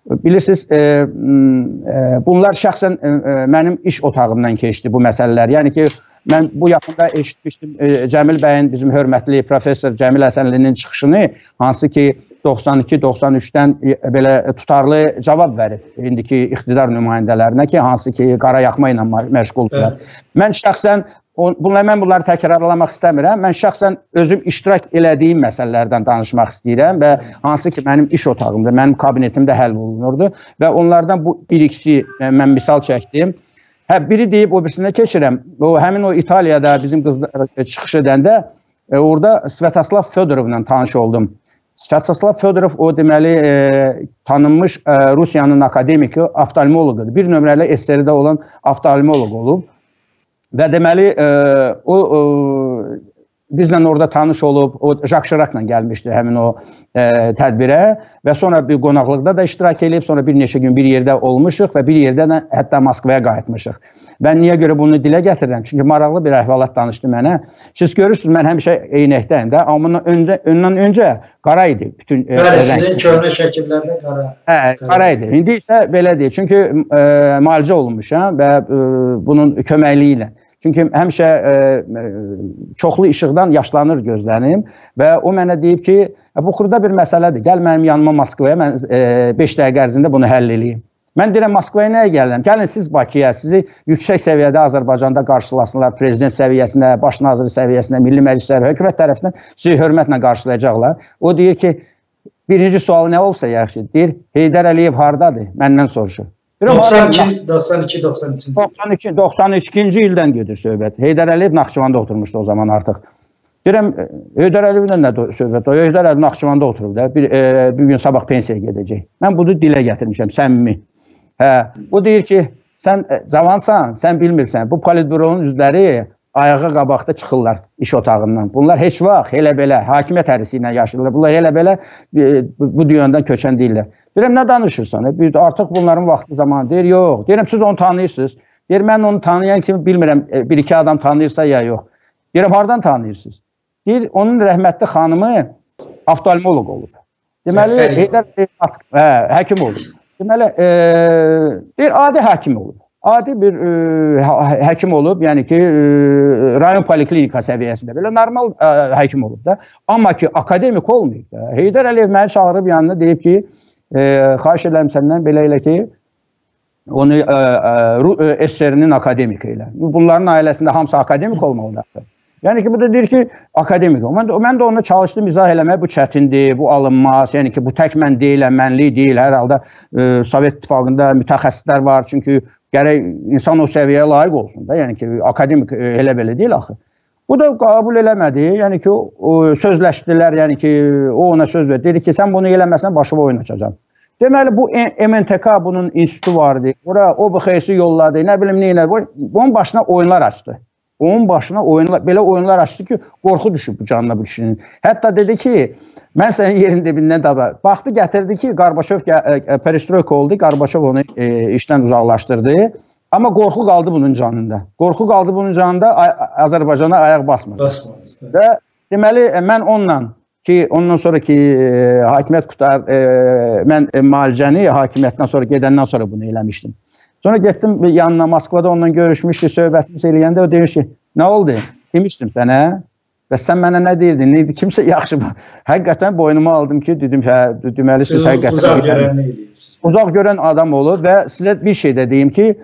bilirsiniz, bunlar şəxsən mənim iş otağımdan keçdi bu məsələlər. Yəni ki, mən bu yaxında eşitmişdim Cəmil bəyin, bizim hörmətli professor Cəmil Həsənlinin çıxışını, hansı ki 92-93-dən belə tutarlı cavab verib indiki iqtidar nümayəndələrinə ki, hansı ki qara yaxma ilə məşğuldular. Mən şəxsən bunları təkrarlamaq istəmirəm. Mən şəxsən özüm iştirak elədiyim məsələlərdən danışmaq istəyirəm və hansı ki mənim iş otağımda, mənim kabinetimdə həll olunurdu və onlardan bu bir-ikisi mən misal çəkdim. Biri deyib, o birisində keçirəm. Həmin o İtaliyada bizim qızlar çıxış edəndə orada Svetoslav Fedorovla tanış oldum. Svetoslav Fedorov o deməli tanınmış Rusiyanın akademiki, oftalmoloqdur. Bir nömrəli SSR-də olan oftalmoloq olub. Və deməli, o bizlə orada tanış olub, o Jacques Chirac'la gəlmişdi həmin o tədbirə və sonra bir qonaqlıqda da iştirak edib, sonra bir neçə gün bir yerdə olmuşuq və bir yerdə də hətta Moskvaya qayıtmışıq. Ben niyə görə bunu dilə gətirirəm? Çünki maraqlı bir əhvalat danışdı mənə. Siz görürsünüz, mən həmişə eynəkdəyim də, amma ondan öncə qara idi. Bəli, sizin köhnə şəkillərdə qara. Qara idi. İndi isə belə deyil. Çünki müalicə olunmuşam və bunun köməkliyi ilə. Çünki həmişə çoxlu işıqdan yaşlanır gözlənim və o mənə deyib ki, bu xırda bir məsələdir. Gəl mənim yanıma Moskvaya, mən 5 dəqiqə ərzində bunu həll eləyim. Mən deyirəm, Moskvaya nəyə gəlirəm? Gəlin siz Bakıya, sizi yüksək səviyyədə Azərbaycanda qarşılasınlar, prezident səviyyəsində, baş naziri səviyyəsində, milli məclislər, hökumət tərəfindən sizi hörmətlə qarşılayacaqlar. O deyir ki, birinci sualı nə olsa yaxşı, deyir, Heydər Əliyev hardadır? Məndən soruşur. 92-ci ildən gedir söhbət. Heydər Əliyev Naxçıvanda oturmuşdu o zaman artıq. Deyirəm, Heydər Əliyevlə nə söhbət? Heydər Əliyev Naxçıvanda oturub da, bir gün sabah pensiyaya gedəcək. Mən bunu dilə gətirmişəm, səmimi. O deyir ki, sən cavansan, sən bilmirsən, bu politbüronun üzvləri ayağa qabaqda çıxırlar iş otağından. Bunlar heç vaxt elə belə hakimiyyət hərisi ilə yaşayırlar. Bunlar elə belə bu dünyadan köçən deyirlər. Deyirəm, nə danışırsan? Artıq bunların vaxtı zamanı. Deyir, yox. Deyirəm, siz onu tanıyırsınız. Deyir, mən onu tanıyan kimi bilmirəm, bir-iki adam tanıyırsa ya yox. Deyirəm, hardan tanıyırsınız? Deyir, onun rəhmətli xanımı oftalmoloq olub. Deməli, həkim olub. Deməli, deyir, adi həkim olub. Adi bir həkim olub, yəni ki, rayon poliklinika səviyyəsində, belə normal həkim olub da. Amma ki, akademik olmayıb da. Heydər Əliyev məni çağırıb yanına, deyib ki, xahiş edirəm səndən belə elə ki, onu SSR-nin akademiki ilə. Bunların ailəsində hamısı akademik olmalıdır. Yəni ki, bu da deyir ki, akademik. Mən də ona çalışdım izah eləmək, bu çətindir, bu alınmaz. Yəni ki, bu tək mən deyiləm, mənlik deyil. Hər halda Sovet İttifaqında mütəxəssislər var. Çünki gərək insan o səviyyəyə layiq olsun da. Yəni ki, akademik elə belə deyil axı. Bu da qəbul eləmədi. Yəni ki, sözləşdilər. Yəni ki, o ona söz verdi. Dedi ki, sən bunu eləməsən, başıma oyun açacağım. Deməli, bu MNTK bunun institutu vardı. Ora OBX-i yolladı. Nə bilim, neylə. Bunun başına oyunlar açdı. Onun başına belə oyunlar açdı ki, qorxu düşüb bu canına bu kişinin. Hətta dedi ki, mən sənin yerin dibindən daba. Baxdı, gətirdi ki, Qarbaçov perestroyka oldu, Qarbaçov onu işdən uzaqlaşdırdı. Amma qorxu qaldı bunun canında. Qorxu qaldı bunun canında, Azərbaycana ayaq basmadı. Və deməli, mən ondan sonraki hakimiyyət qutar, mən müalicəni hakimiyyətdən sonra gedəndən sonra bunu eləmişdim. Sonra getdim yanına, Moskvada onunla görüşmüşdü, söhbətimiz eləyəndə o deyir ki, nə oldu? Demişdim sənə və sən mənə nə deyirdin? Neydi? Kimsə yaxşı, həqiqətən boynuma aldım ki, dedim, deməli siz həqiqətən uzaq görən eləyirsiniz. Uzaq görən adam olur və sizə bir şey də deyim ki,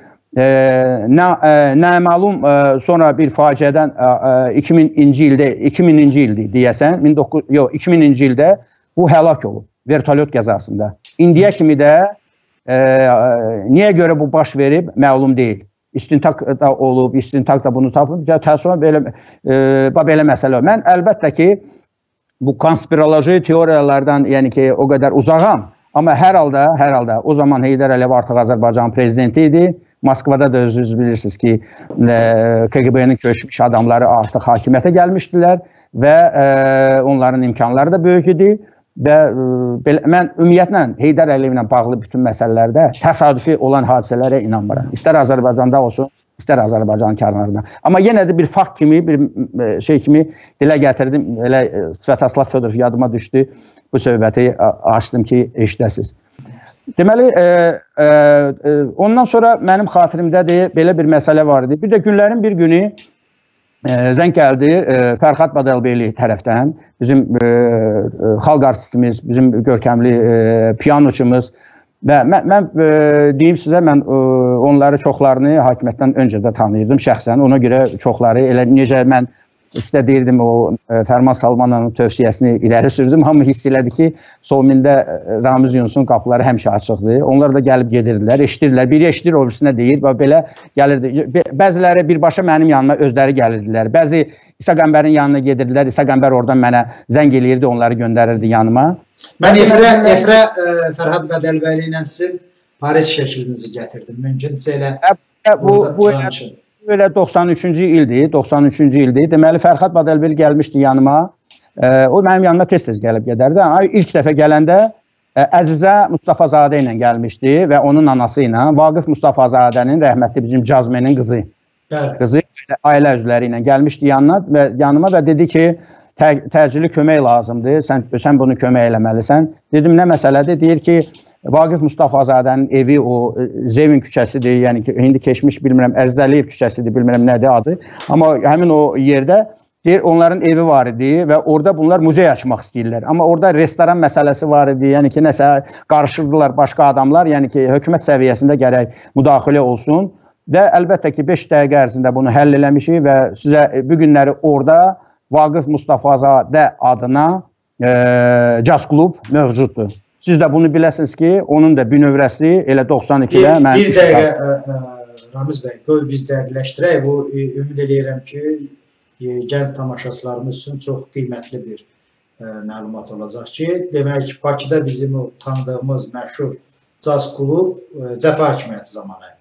naməlum sonra bir faciədən 2000-ci ildə deyəsən, 2000-ci ildə bu həlak olub, vertolyot qəzasında. İndiyə kimi də niyə görə bu baş verib, məlum deyil. İstintaq da olub, istintaq da bunu tapıb. Təəssüfən belə məsələ. Mən əlbəttə ki, bu konspiroloji teoriyalardan yəni ki, o qədər uzağam. Amma hər halda o zaman Heydər Əliyev artıq Azərbaycan prezidenti idi. Moskvada da özünüz bilirsiniz ki, KGB-nin köçmüş adamları artıq hakimiyyətə gəlmişdilər və onların imkanları da böyük idi. Və mən ümumiyyətlə Heydər Əliyevlə bağlı bütün məsələlərdə təsadüfi olan hadisələrə inanmıram. İstər Azərbaycanda olsun, istər Azərbaycan kənarında. Amma yenə də bir fakt kimi, bir şey kimi dilə gətirdim. Elə Svetoslav Fedorov yadıma düşdü. Bu söhbəti açdım ki, eşidəsiniz. Deməli, ondan sonra mənim xatirimdədir, belə bir məsələ var idi. Bir də günlərin bir günü zəng gəldi Fərhad Badəlbeyli tərəfdən, bizim xalq artistimiz, bizim görkəmli pianoçumuz və mən deyim sizə, mən onları çoxlarını hakimiyyətdən öncə də tanıyırdım şəxsən, ona görə çoxları elə necə mən sizə deyirdim, o Fərman Salmanın tövsiyəsini irəli sürdüm. Hamı hiss elədi ki, Somində Ramiz Yunus'un qapıları həmişə açıqdır. Onlar da gəlib gedirdilər, eşidirlər. Biri eşidir, o birisine deyir və belə gəlirdi. Bəziləri birbaşa mənim yanıma özləri gəlirdilər. Bəzi İsa Qəmbərin yanına gedirdilər. İsa Qəmbər oradan mənə zəng eləyirdi, onları göndərirdi yanıma. Mən Efrə Fərhad Bədəlbəyli ilə sizin Paris şəklinizi gətirdim. Mümkünsə elə bu Böyle 93-cü ildir, 93-cü ildir. Deməli, Fərhad Badəlbeyli gəlmişdi yanıma. O mənim yanıma tez-tez gəlib gedərdi. İlk dəfə gələndə Əzizə Mustafazadə ilə gəlmişdi və onun anası ilə Vaqif Mustafazadənin, rəhmətli bizim Cazmenin qızı ailə üzvləri ilə gəlmişdi yanıma və dedi ki, təcili kömək lazımdır, sən bunu kömək eləməlisən. Dedim, nə məsələdir? Deyir ki, Vaqif Mustafazadənin evi o Zevin küçəsidir, yəni ki, indi keçmiş bilmirəm, Əzizəliyev küçəsidir, bilmirəm nədir adı. Amma həmin o yerdə deyir, onların evi var idi və orada bunlar muzey açmaq istəyirlər. Amma orada restoran məsələsi var idi, yəni ki, nəsə qarışırdılar başqa adamlar, yəni ki, hökumət səviyyəsində gərək müdaxilə olsun. Və əlbəttə ki, 5 dəqiqə ərzində bunu həll eləmişik və sizə bu günləri orada Vaqif Mustafazadə adına caz klub mövcuddur. Siz də bunu biləsiniz ki, onun da bünövrəsi elə 92-də mənim... Bir dəqiqə, Ramiz bəy, qoy biz dəqiqləşdirək. Bu, ümid edirəm ki, gənc tamaşaçılarımız üçün çox qiymətli bir məlumat olacaq ki, demək, Bakıda bizim o tanıdığımız məşhur caz klub cəbhə hakimiyyəti zamanı.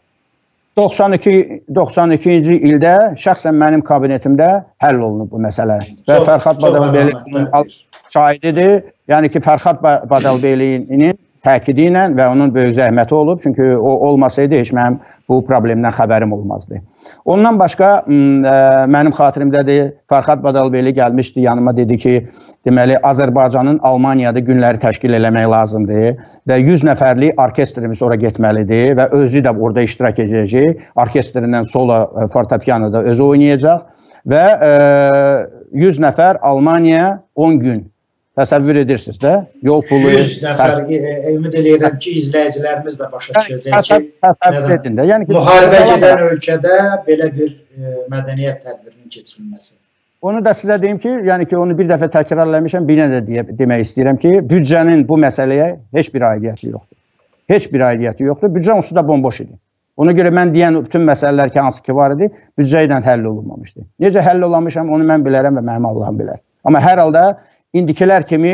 92-ci ildə şəxsən mənim kabinetimdə həll olunub bu məsələ. Və Fərhad Badəlbeyli'nin şahididir. Yəni ki, Fərhad Badəlbeyli'nin təkidi ilə və onun böyük zəhməti olub. Çünki o olmasaydı heç mənim bu problemdən xəbərim olmazdı. Ondan başqa mənim xatirimdədir, Fərhad Badəlbeyli gəlmişdi yanıma, dedi ki, deməli, Azərbaycanın Almaniyada günləri təşkil eləmək lazımdır və 100 nəfərlik orkestrimiz ora getməlidir və özü də orada iştirak edəcək. Orkestrindən solo fortepianoda özü oynayacaq və 100 nəfər Almaniya 10 gün. Təsəvvür edirsiniz də, yol pulu... 100 nəfər, ümid edirəm ki, izləyicilərimiz də başa düşəcək ki, müharibə gedən ölkədə belə bir mədəniyyət tədbirinin keçirilməsi. Onu da sizə deyim ki, yəni ki, onu bir dəfə təkrarlamışam, bir də demək istəyirəm ki, büdcənin bu məsələyə heç bir aidiyyəti yoxdur. Heç bir aidiyyəti yoxdur. Büdcə onsuz da bomboş idi. Ona görə mən deyən bütün məsələlər ki, hansı ki var idi, büdcə ilə həll olunmamışdı. Necə həll olunmamışam, onu mən bilərəm və mənim Allahım bilər. Amma hər halda indikilər kimi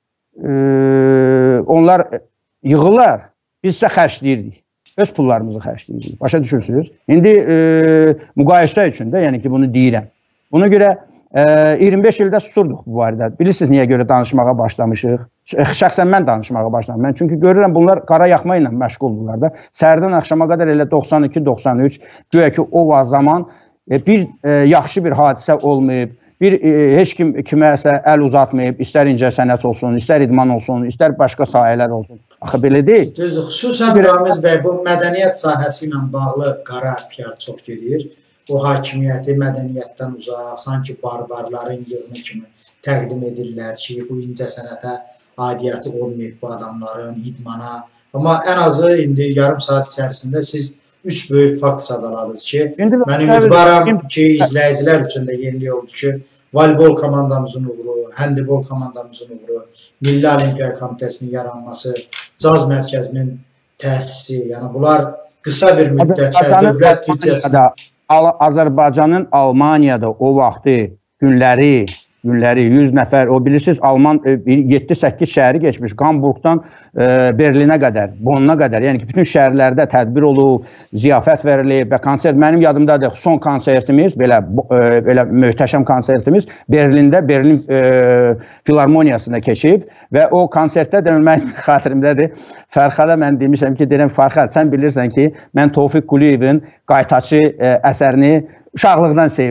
onlar yığırlar, biz isə xərcləyirdik. Öz pullarımızı xərcləyirdik. Başa düşürsünüz? İndi müqayisə üçün də, yəni ki, bunu deyirəm. Buna görə 25 ildə susurduq bu barədə. Bilirsiniz niyə görə danışmağa başlamışıq? Şəxsən mən danışmağa başladım. Mən çünki görürəm bunlar qara yaxma ilə məşğuldurlar da. Səhərdən axşama qədər elə 92-93 güya ki o var zaman bir yaxşı bir hadisə olmayıb. Heç kim kiməsə əl uzatmayıb, istər incəsənət olsun, istər idman olsun, istər başqa sahələr olsun. Axı belə deyil. Düzdür, xüsusən Ramiz bəy, bu mədəniyyət sahəsi ilə bağlı qara PR çox gedir. O hakimiyyəti mədəniyyətdən uzaq, sanki barbarların yığını kimi təqdim edirlər ki, bu incəsənətə aidiyyəti olmayıb bu adamların, idmana. Amma ən azı indi yarım saat içərisində siz 3 böyük fakt sadaladınız ki, mən ümidvaram ki, izləyicilər üçün də yenilik oldu ki, voleybol komandamızın uğuru, həndibol komandamızın uğuru, Milli Olimpiya Komitəsinin yaranması, caz mərkəzinin təsisi, yəni bunlar qısa bir müddətdə dövlət büdcəsində... Azərbaycanın Almaniyada o vaxtı günləri 100 nəfər, o bilirsiniz, Alman 7-8 şəhəri geçmiş, Hamburgdan Berlinə qədər, Bonn'a qədər, yəni ki, bütün şəhərlərdə tədbir olub, ziyafət verilib və konsert, mənim yadımdadır, son konsertimiz, belə möhtəşəm konsertimiz Berlində, Berlin Filarmoniyasında keçib və o konsertdə də mənim xatirimdədir, Fərxada mən demişəm ki, deyirəm, Fərxad, sən bilirsən ki, mən Tofiq Quliyevin Qaytaçı əsərini uşaqlıqdan sevirəm.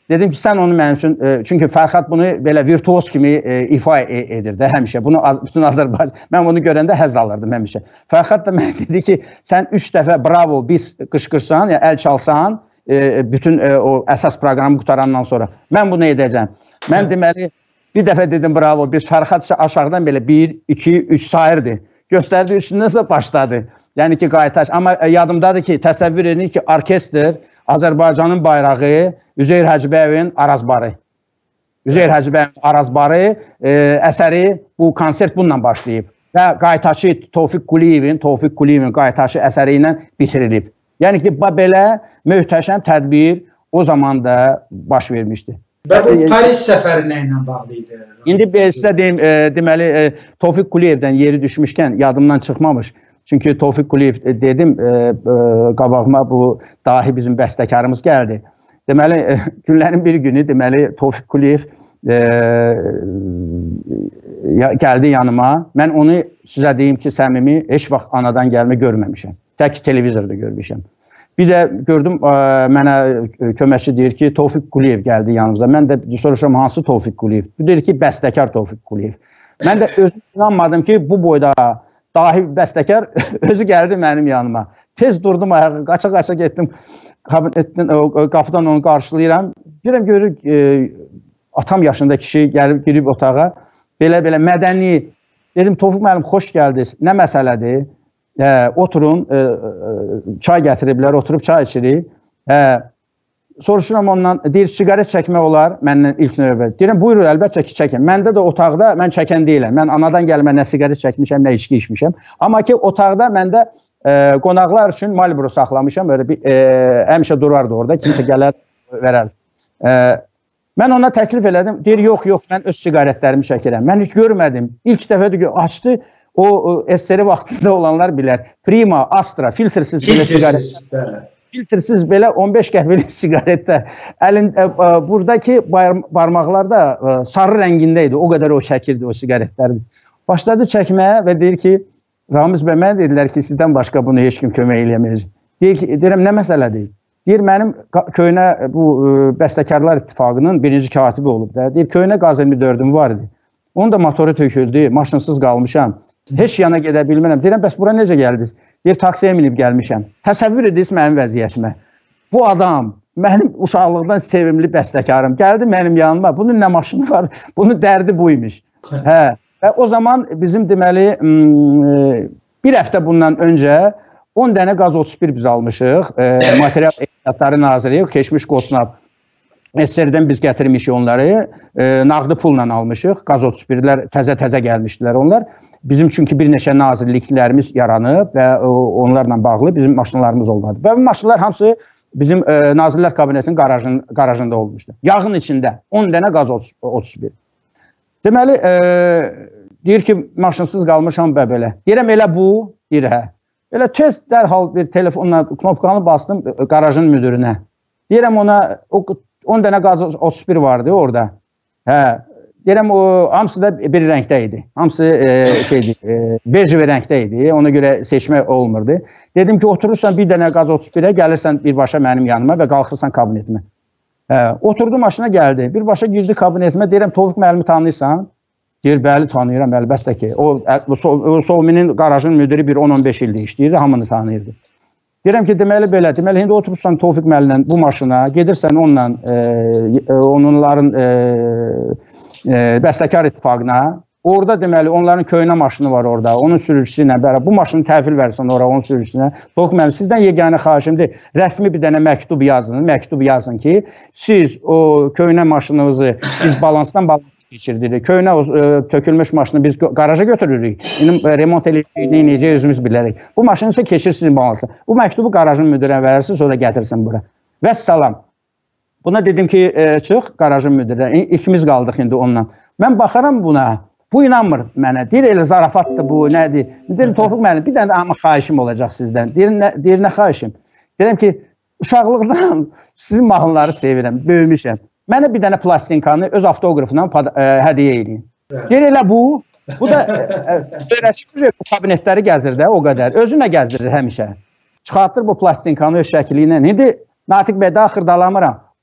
Dedim ki, sən onu mənim üçün, çünki Fərhad bunu belə virtuoz kimi ifa edir də həmişə. Bunu bütün Azərbaycan, mən onu görəndə həzz alırdım həmişə. Fərhad da mənə dedi ki, sən 3 dəfə bravo biz qışqırsan, ya əl çalsan, bütün o əsas proqramı qutarandan sonra mən bunu edəcəm. Mən deməli bir dəfə dedim bravo biz, Fərhad aşağıdan belə 1, 2, 3 sayırdı. Göstərdi, üstündən sonra başladı. Yəni ki, qaytaş. Amma yadımdadır ki, təsəvvür edin ki, orkestr Azərbaycanın bayrağı, Üzeyir Hacıbəyevin Arazbarı. Üzeyir Hacıbəyevin Arazbarı əsəri, bu konsert bununla başlayıb. Və qaytaşı Tofiq Quliyevin qaytaşı əsəri ilə bitirilib. Yəni ki, belə möhtəşəm tədbir o zaman da baş vermişdi. Və bu Paris səfəri nə ilə bağlı idi? İndi sizə deyim, deməli, Tofiq Quliyevdən yeri düşmüşkən yadımdan çıxmamış. Çünki Tofiq Quliyev dedim, qabağıma bu dahi bizim bəstəkarımız gəldi. Deməli, günlərin bir günü, deməli, Tofiq Quliyev gəldi yanıma. Mən onu sizə deyim ki, səmimi, heç vaxt anadan gəlmə görməmişəm. Tək televizorda görmüşəm. Bir də gördüm, mənə köməkçi deyir ki, Tofiq Quliyev gəldi yanımıza. Mən də soruşuram, hansı Tofiq Quliyev? Bu deyir ki, bəstəkar Tofiq Quliyev. Mən də özüm inanmadım ki, bu boyda dahi bəstəkar özü gəldi mənim yanıma. Tez durdum ayağa, qaça-qaça getdim, qapıdan onu qarşılayıram. Deyirəm, görür, atam yaşında kişi gəlib, girib otağa, belə-belə mədəni. Dedim, Tofiq müəllim, xoş gəldiniz. Nə məsələdir? Oturun, çay gətiriblər, oturub çay içirik. Soruşuram ondan, deyir, siqaret çəkmək olar məndən ilk növbə. Deyirəm, buyurun, əlbəttə ki, çəkin. Məndə də otaqda, mən çəkən deyiləm. Mən anadan gəlmə nə siqaret çəkmişəm, nə içki içmişəm. Amma ki, otaqda məndə qonaqlar üçün Malboro saxlamışam. Həmişə durardı orada, kimsə gələr, verər. Mən ona təklif elədim. Deyir, yox, mən öz siqaretlərimi çəkirəm. Mən hiç görmədim. İlk dəfə açdı. O SSR vaxtında olanlar bilər. Prima, Astra, filtrsiz belə siqaret. Filtrsiz belə 15 qəhvəli siqaretdə. Buradakı barmaqlar da sarı rəngində idi. O qədər o çəkirdi o siqaretləri. Başladı çəkməyə və deyir ki, Ramiz bəy, mənə dedilər ki, sizdən başqa bunu heç kim kömək eləməyəcək. Deyirəm, nə məsələdir? Deyir, mənim köynə bu Bəstəkarlar İttifaqının birinci katibi olub da. Deyir, köynə qaz 24'üm var idi. Onun da motoru töküldü, maşınsız qalmışam. Heç yana gedə bilmirəm. Deyirəm, bəs bura necə gəldiniz? Deyir, taksiyə minib gəlmişəm. Təsəvvür edirsiniz mənim vəziyyətimə. Bu adam, mənim uşaqlıqdan sevimli bəstəkarım, gəldi mənim yanıma. Bunun nə maşını var? Bunun dərdi buymuş. Və o zaman bizim deməli, bir həftə bundan öncə 10 dənə qaz 31 biz almışıq. Material Ehtiyatları Naziri, keçmiş Qosnav SSR-dən biz gətirmişik onları. Nağdı pulla almışıq. Qaz 31'lər təzə gəlmişdilər onlar. Bizim çünki bir neçə nazirliklərimiz yaranıb və onlarla bağlı bizim maşınlarımız olmadı. Və bu maşınlar hamısı bizim Nazirlər Kabinetinin qarajında olmuşdu. Yağın içində 10 dənə qaz 31. Deməli, deyir ki, maşınsız qalmışam və belə. Deyirəm, elə bu, deyir, hə. Elə tez dərhal bir telefonla knopkanı bastım qarajın müdürünə. Deyirəm ona, 10 dənə qaz 31 vardı orada. Hə. Deyirəm, hamısı da bir rəngdə idi. Hamısı bejvi rəngdə idi. Ona görə seçmə olmurdu. Dedim ki, oturursan bir dənə qaz 31'ə, gəlirsən birbaşa mənim yanıma və qalxırsan kabinetimə. Oturdu maşına gəldi. Birbaşa girdi kabinetimə. Deyirəm, Tofiq müəllimi tanıyırsan? Deyir, bəli, tanıyıram, əlbəttə ki. O Sovminin qarajın müdürü bir 10-15 ildir işləyirdi, hamını tanıyırdı. Deyirəm ki, deməli belə, deməli, indi oturursan Tofiq müəllimlə bu maşına, gedirsən onunla, onların Bəstəkar İttifaqına, orada deməli, onların köynə maşını var orada, onun sürücüsü ilə bərabər, bu maşını təhvil versən oraya, onun sürücüsünə. Tofiq müəllim, sizdən yeganə xahişimdir, rəsmi bir dənə məktub yazın ki, siz o köynə maşınınızı biz balansdan keçirdirik. Köynə tökülmüş maşını biz qaraja götürürük. Remont eləyəcəyini necə özümüz bilərik. Bu maşını isə keçirsiniz balansa. Bu məktubu qarajın müdürünə verirsiniz, sonra gətirsin bura. Vəssalam. Buna dedim ki, çıx qarajın müdürünə. İkimiz qaldıq indi onunla. Mən baxaram buna. Bu inanmır mənə. Deyir, elə zarafatdır bu, nədir? Deyir, Tofiq müəllim, bir dənə amma xahişim olacaq sizdən. Deyir, nə xahişim? Deyirəm ki, uşaqlıqdan sizin mahnıları sevirəm, böyümüşəm. Mənə bir dənə plastinkanı öz avtografından hədiyyə edin. Deyir, elə bu. Bu da öyrəşmiş bu kabinetləri gəzdir də o qədər. Özü nə gəzdirir həmişə. Çıxartır bu plastinkanı öz şəkli ilə. İndi Natiq bəy, daha xırdalamıram.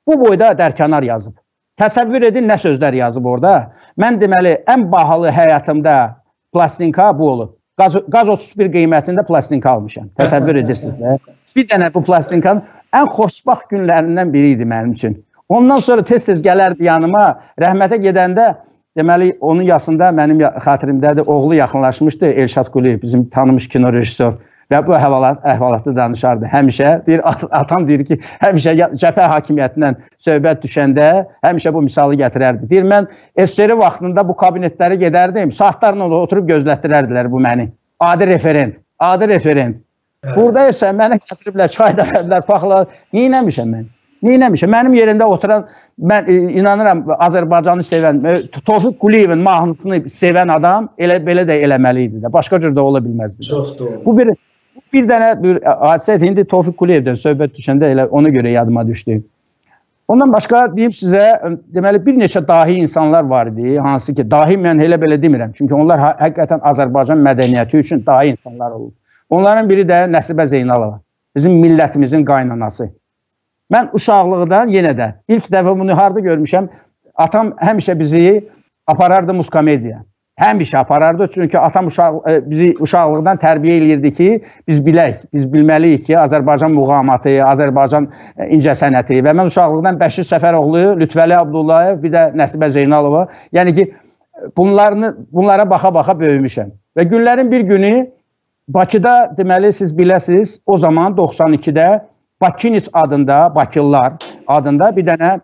Bu boyda dərkənar yazıb. Təsəvvür edin nə sözlər yazıb orada. Mən deməli ən bahalı həyatımda plastinka bu olub. Qaz 31 qiymətində plastinka almışam. Təsəvvür edirsiniz də. Bir dənə bu plastinkanın ən xoşbaxt günlərindən biri idi mənim üçün. Ondan sonra tez-tez gələrdi yanıma. Rəhmətə gedəndə deməli onun yasında mənim xatirimdədir. Oğlu yaxınlaşmışdı. Elşad Quliyev bizim tanınmış kino rejissor. Və bu əhvalatı danışardı. Həmişə atam deyir ki, həmişə cəbhə hakimiyyətindən söhbət düşəndə həmişə bu misalı gətirərdi. Deyir, mən SSR vaxtında bu kabinetlərə gedərdim, saatlarla oturub gözlətdirərdilər bu məni. Adi referent, adi referent. Burada isə mənə gətiriblər, çay da verdilər, paxla. Neynəmişəm mən? Neynəmişəm? Mənim yerində oturan, mən inanıram Azərbaycanı sevən, Tofiq Quliyevin mahnısını sevən adam belə də eləməli idi də. Başqa cür də ola bilməzdi. Çox doğru. Bu bir dənə bir hadisə idi. İndi Tofiq Quliyevdən söhbət düşəndə elə ona görə yadıma düşdü. Ondan başqa deyim sizə, deməli bir neçə dahi insanlar var idi. Hansı ki, dahi mən elə belə demirəm. Çünki onlar həqiqətən Azərbaycan mədəniyyəti üçün dahi insanlar olub. Onların biri də Nəsibə Zeynalova. Bizim millətimizin qaynanası. Mən uşaqlıqdan yenə də ilk dəfə bunu harda görmüşəm. Atam həmişə bizi aparardı Muskomediya. Həmişə aparardı. Çünki atam bizi uşaqlıqdan tərbiyə eləyirdi ki, biz bilək, biz bilməliyik ki, Azərbaycan muğamatı, Azərbaycan incəsənəti və mən uşaqlıqdan Bəşir Səfəroğlu, Lütfəli Abdullayev, bir də Nəsibə Zeynalova. Yəni ki, bunlara baxa-baxa böyümüşəm. Və günlərin bir günü Bakıda, deməli, siz biləsiniz, o zaman 92-də Bakinic adında, Bakılılar adında bir dənə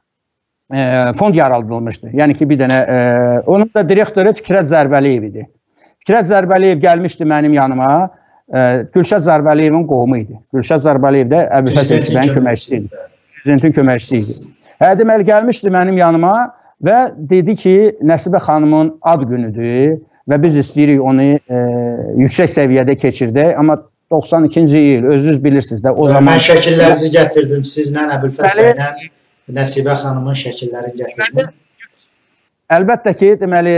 fond yaradılmışdı. Yəni ki, bir dənə, onun da direktoru Fikrət Zərbəliyev idi. Fikrət Zərbəliyev gəlmişdi mənim yanıma, Gülşad Zərbəliyevin qohumu idi. Gülşad Zərbəliyev də Əbülfət Elçibənin köməkçisi idi. Prezidentin köməkçisi idi. Deməli, gəlmişdi mənim yanıma və dedi ki, Nəsibə xanımın ad günüdür və biz istəyirik onu yüksək səviyyədə keçirdək. Amma 92-ci il, özünüz bilirsiniz də o zaman... Mən şəkillərinizi gətirdim sizlə, Əbülfət bəylə Nəsibə xanımın şəkillərini gətirdim. Əlbəttə ki, deməli,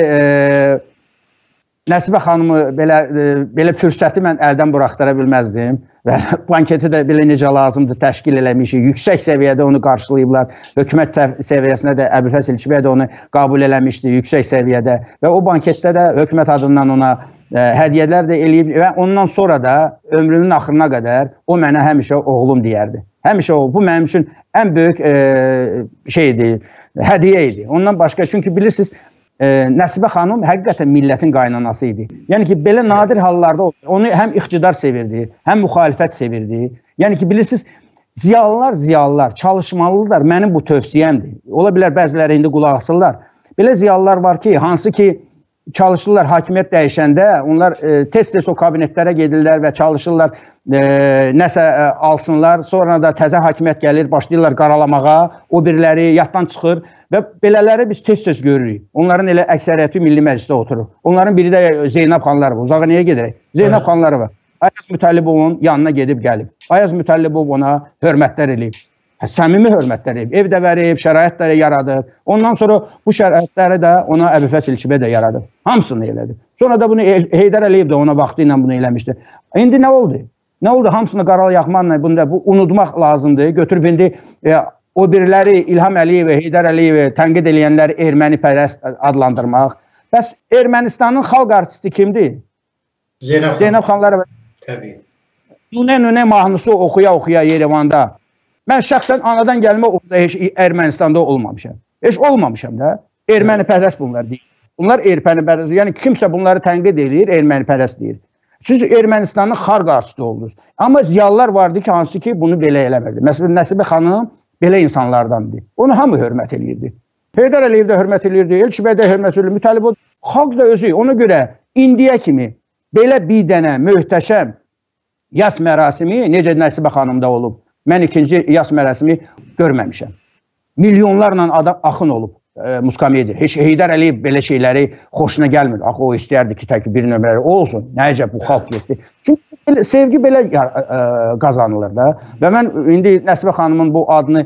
Nəsibə xanımı belə fürsəti mən əldən buraxdıra bilməzdim. Və banketi də belə necə lazımdır təşkil eləmişik. Yüksək səviyyədə onu qarşılayıblar. Hökumət səviyyəsində də Əbülfət Elçibəy də onu qəbul eləmişdi yüksək səviyyədə. Və o banketdə də hökumət adından ona hədiyyələr də eləyib. Və ondan sonra da ömrünün axırına qədər o mənə həmişə oğlum deyərdi. Həmişə oğlum. Bu mənim üçün ən böyük hədiyyə idi. Ondan başqa, çünki bilirsiniz, Nəsibə xanım həqiqətən millətin qaynanası idi. Yəni ki, belə nadir hallarda onu həm iqtidar sevirdi, həm müxalifət sevirdi. Yəni ki, bilirsiniz, ziyalılar çalışmalıdırlar. Mənim bu tövsiyəmdir. Ola bilər bəziləri indi qulaq asırlar. Belə ziyalılar var ki, hansı ki, çalışırlar hakimiyyət dəyişəndə, onlar tez-tez o kabinetlərə gedirlər və çalışırlar nəsə alsınlar. Sonra da təzə hakimiyyət gəlir, başlayırlar qaralamağa, o biriləri yaddan çıxır. Və belələri biz tez-tez görürük. Onların elə əksəriyyəti Milli Məclisdə oturur. Onların biri də Zeynəb xanları var. Uzağa niyə gedərək? Zeynəb xanları var. Ayaz Mütəllibovun yanına gedib gəlib. Ayaz Mütəllibov ona hörmətlər eləyib. Səmimi hörmətlər eləyib. Ev də verib, şərait də yaradıb. Ondan sonra bu şəraitləri də ona Əbülfət Elçibəy də yaradıb. Hamısını elədi. Sonra da bunu Heydər Əliyev də ona vaxtı ilə bunu eləmişdi. İndi nə oldu? Nə oldu? Hamısını qaral yaxmanla bu unutmaq lazımdır. Götürüb indi o biriləri İlham Əliyev və Heydər Əliyev tənqid eləyənləri erməni-pərəst adlandırmaq. Bəs Ermənistanın xalq artisti kimdir? Zeynəb xanları. Təbii. Nünə mahnısı oxuya-oxuya Yerevanda. Mən şəxsən anadan gəlmə heç Ermənistanda olmamışam. Heç olmamışam da. Erməni-pərəst bunlar deyil. Bunlar erməni-pərəst. Yəni kimsə bunları tənqid eləyir, erməni-pərəst deyir. Siz Ermənistanın xalq artisti oldunuz. Amma ziyalılar vardı ki, hansı ki bunu belə eləmirdi. Məsələn, Nəsibə xanım belə insanlardandır. Onu hamı hörmət eləyirdi. Heydər Əliyev də hörmət eləyirdi, Elçibəy də hörmət eləyirdi, Mütəllibov, xalq da özü. Ona görə indiyə kimi belə bir dənə möhtəşəm yas mərasimi necə Nəsibə xanımda olub. Mən ikinci yas mərasimi görməmişəm. Milyonlarla adam axın olub Muskomediya. Heç Heydər Əliyev belə şeyləri xoşuna gəlmir. Axı o istəyərdi ki, tək bir nömrəli olsun. Nəyəcə bu xalq getdi. Çünki sevgi belə qazanılır da. Və mən indi Nəsibə xanımın bu adını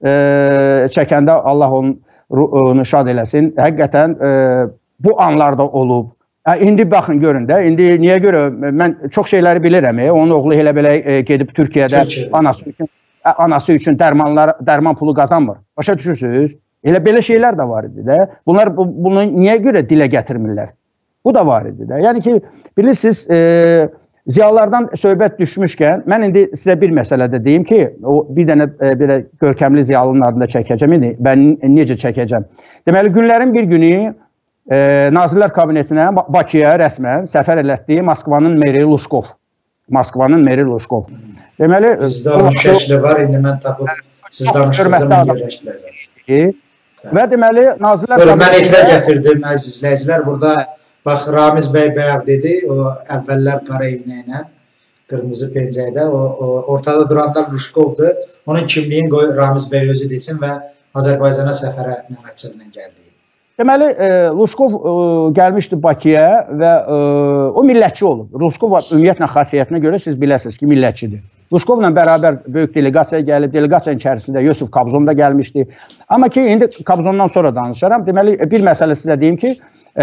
çəkəndə Allah onu şad eləsin. Həqiqətən bu anlarda olub. İndi baxın, görün də. İndi niyə görə? Mən çox şeyləri bilirəm. Onun oğlu elə belə gedib Türkiyədə anası üçün anası üçün dərman pulu qazanmır. Başa düşürsünüz? Elə belə şeylər də var idi də. Bunlar bunu niyə görə dilə gətirmirlər? Bu da var idi də. Yəni ki, bilirsiniz, ziyalılardan söhbət düşmüşkən, mən indi sizə bir məsələdə deyim ki, bir dənə belə görkəmli ziyalının adında çəkəcəm. İndi mən necə çəkəcəm? Deməli, günlərin bir günü Nazirlər Kabinetinə Bakıya rəsmən səfər elətdi Moskvanın meri Luşkov. Moskvanın meri Luşkov. Deməli, bizdə onun şəkli var, indi mən tapıb siz danışdığınızda mən yerləşdirəcəm. Və deməli, Nazirlər Kabinetinə... Mən ekrə gətirdim, əziz izləyicilər. Burada, bax, Ramiz bəy bayaq dedi, o əvvəllər qara iynə ilə, qırmızı pencəkdə, ortada duranda Luşkovdur. Onun kimliyin qoy Ramiz bəy özü desin və Azərbaycana səfərə nə məqsədlə gəldi. Deməli, Luşkov gəlmişdi Bakıya və o millətçi olub. Luşkov ümumiyyətlə xasiyyətinə görə siz biləsiniz ki, millətçidir. Luşkovla bərabər böyük delegasiya gəlib, delegasiyanın içərisində Yusuf Kabzon da gəlmişdi. Amma ki, indi Kabzondan sonra danışaram. Deməli, bir məsələ sizə deyim ki,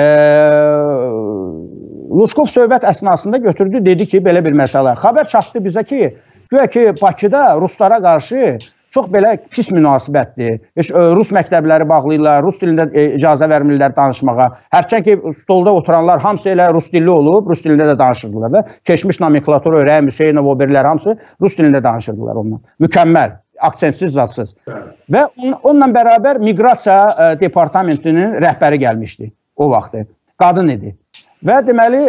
Luşkov söhbət əsnasında götürdü, dedi ki, belə bir məsələ. Xəbər çatdı bizə ki, güya ki, Bakıda ruslara qarşı çox belə pis münasibətdir. Rus məktəbləri bağlayırlar, rus dilində icazə vermirlər danışmağa. Hərçən ki, stolda oturanlar hamısı elə rus dilli olub, rus dilində də danışırdılar da. Keçmiş nomenklator, Rəhim Hüseynov, o biriləri hamısı rus dilində danışırdılar ondan. Mükəmməl, aksentsiz, zadsız. Və onunla bərabər Miqrasiya Departamentinin rəhbəri gəlmişdi o vaxtı. Qadın idi. Və deməli,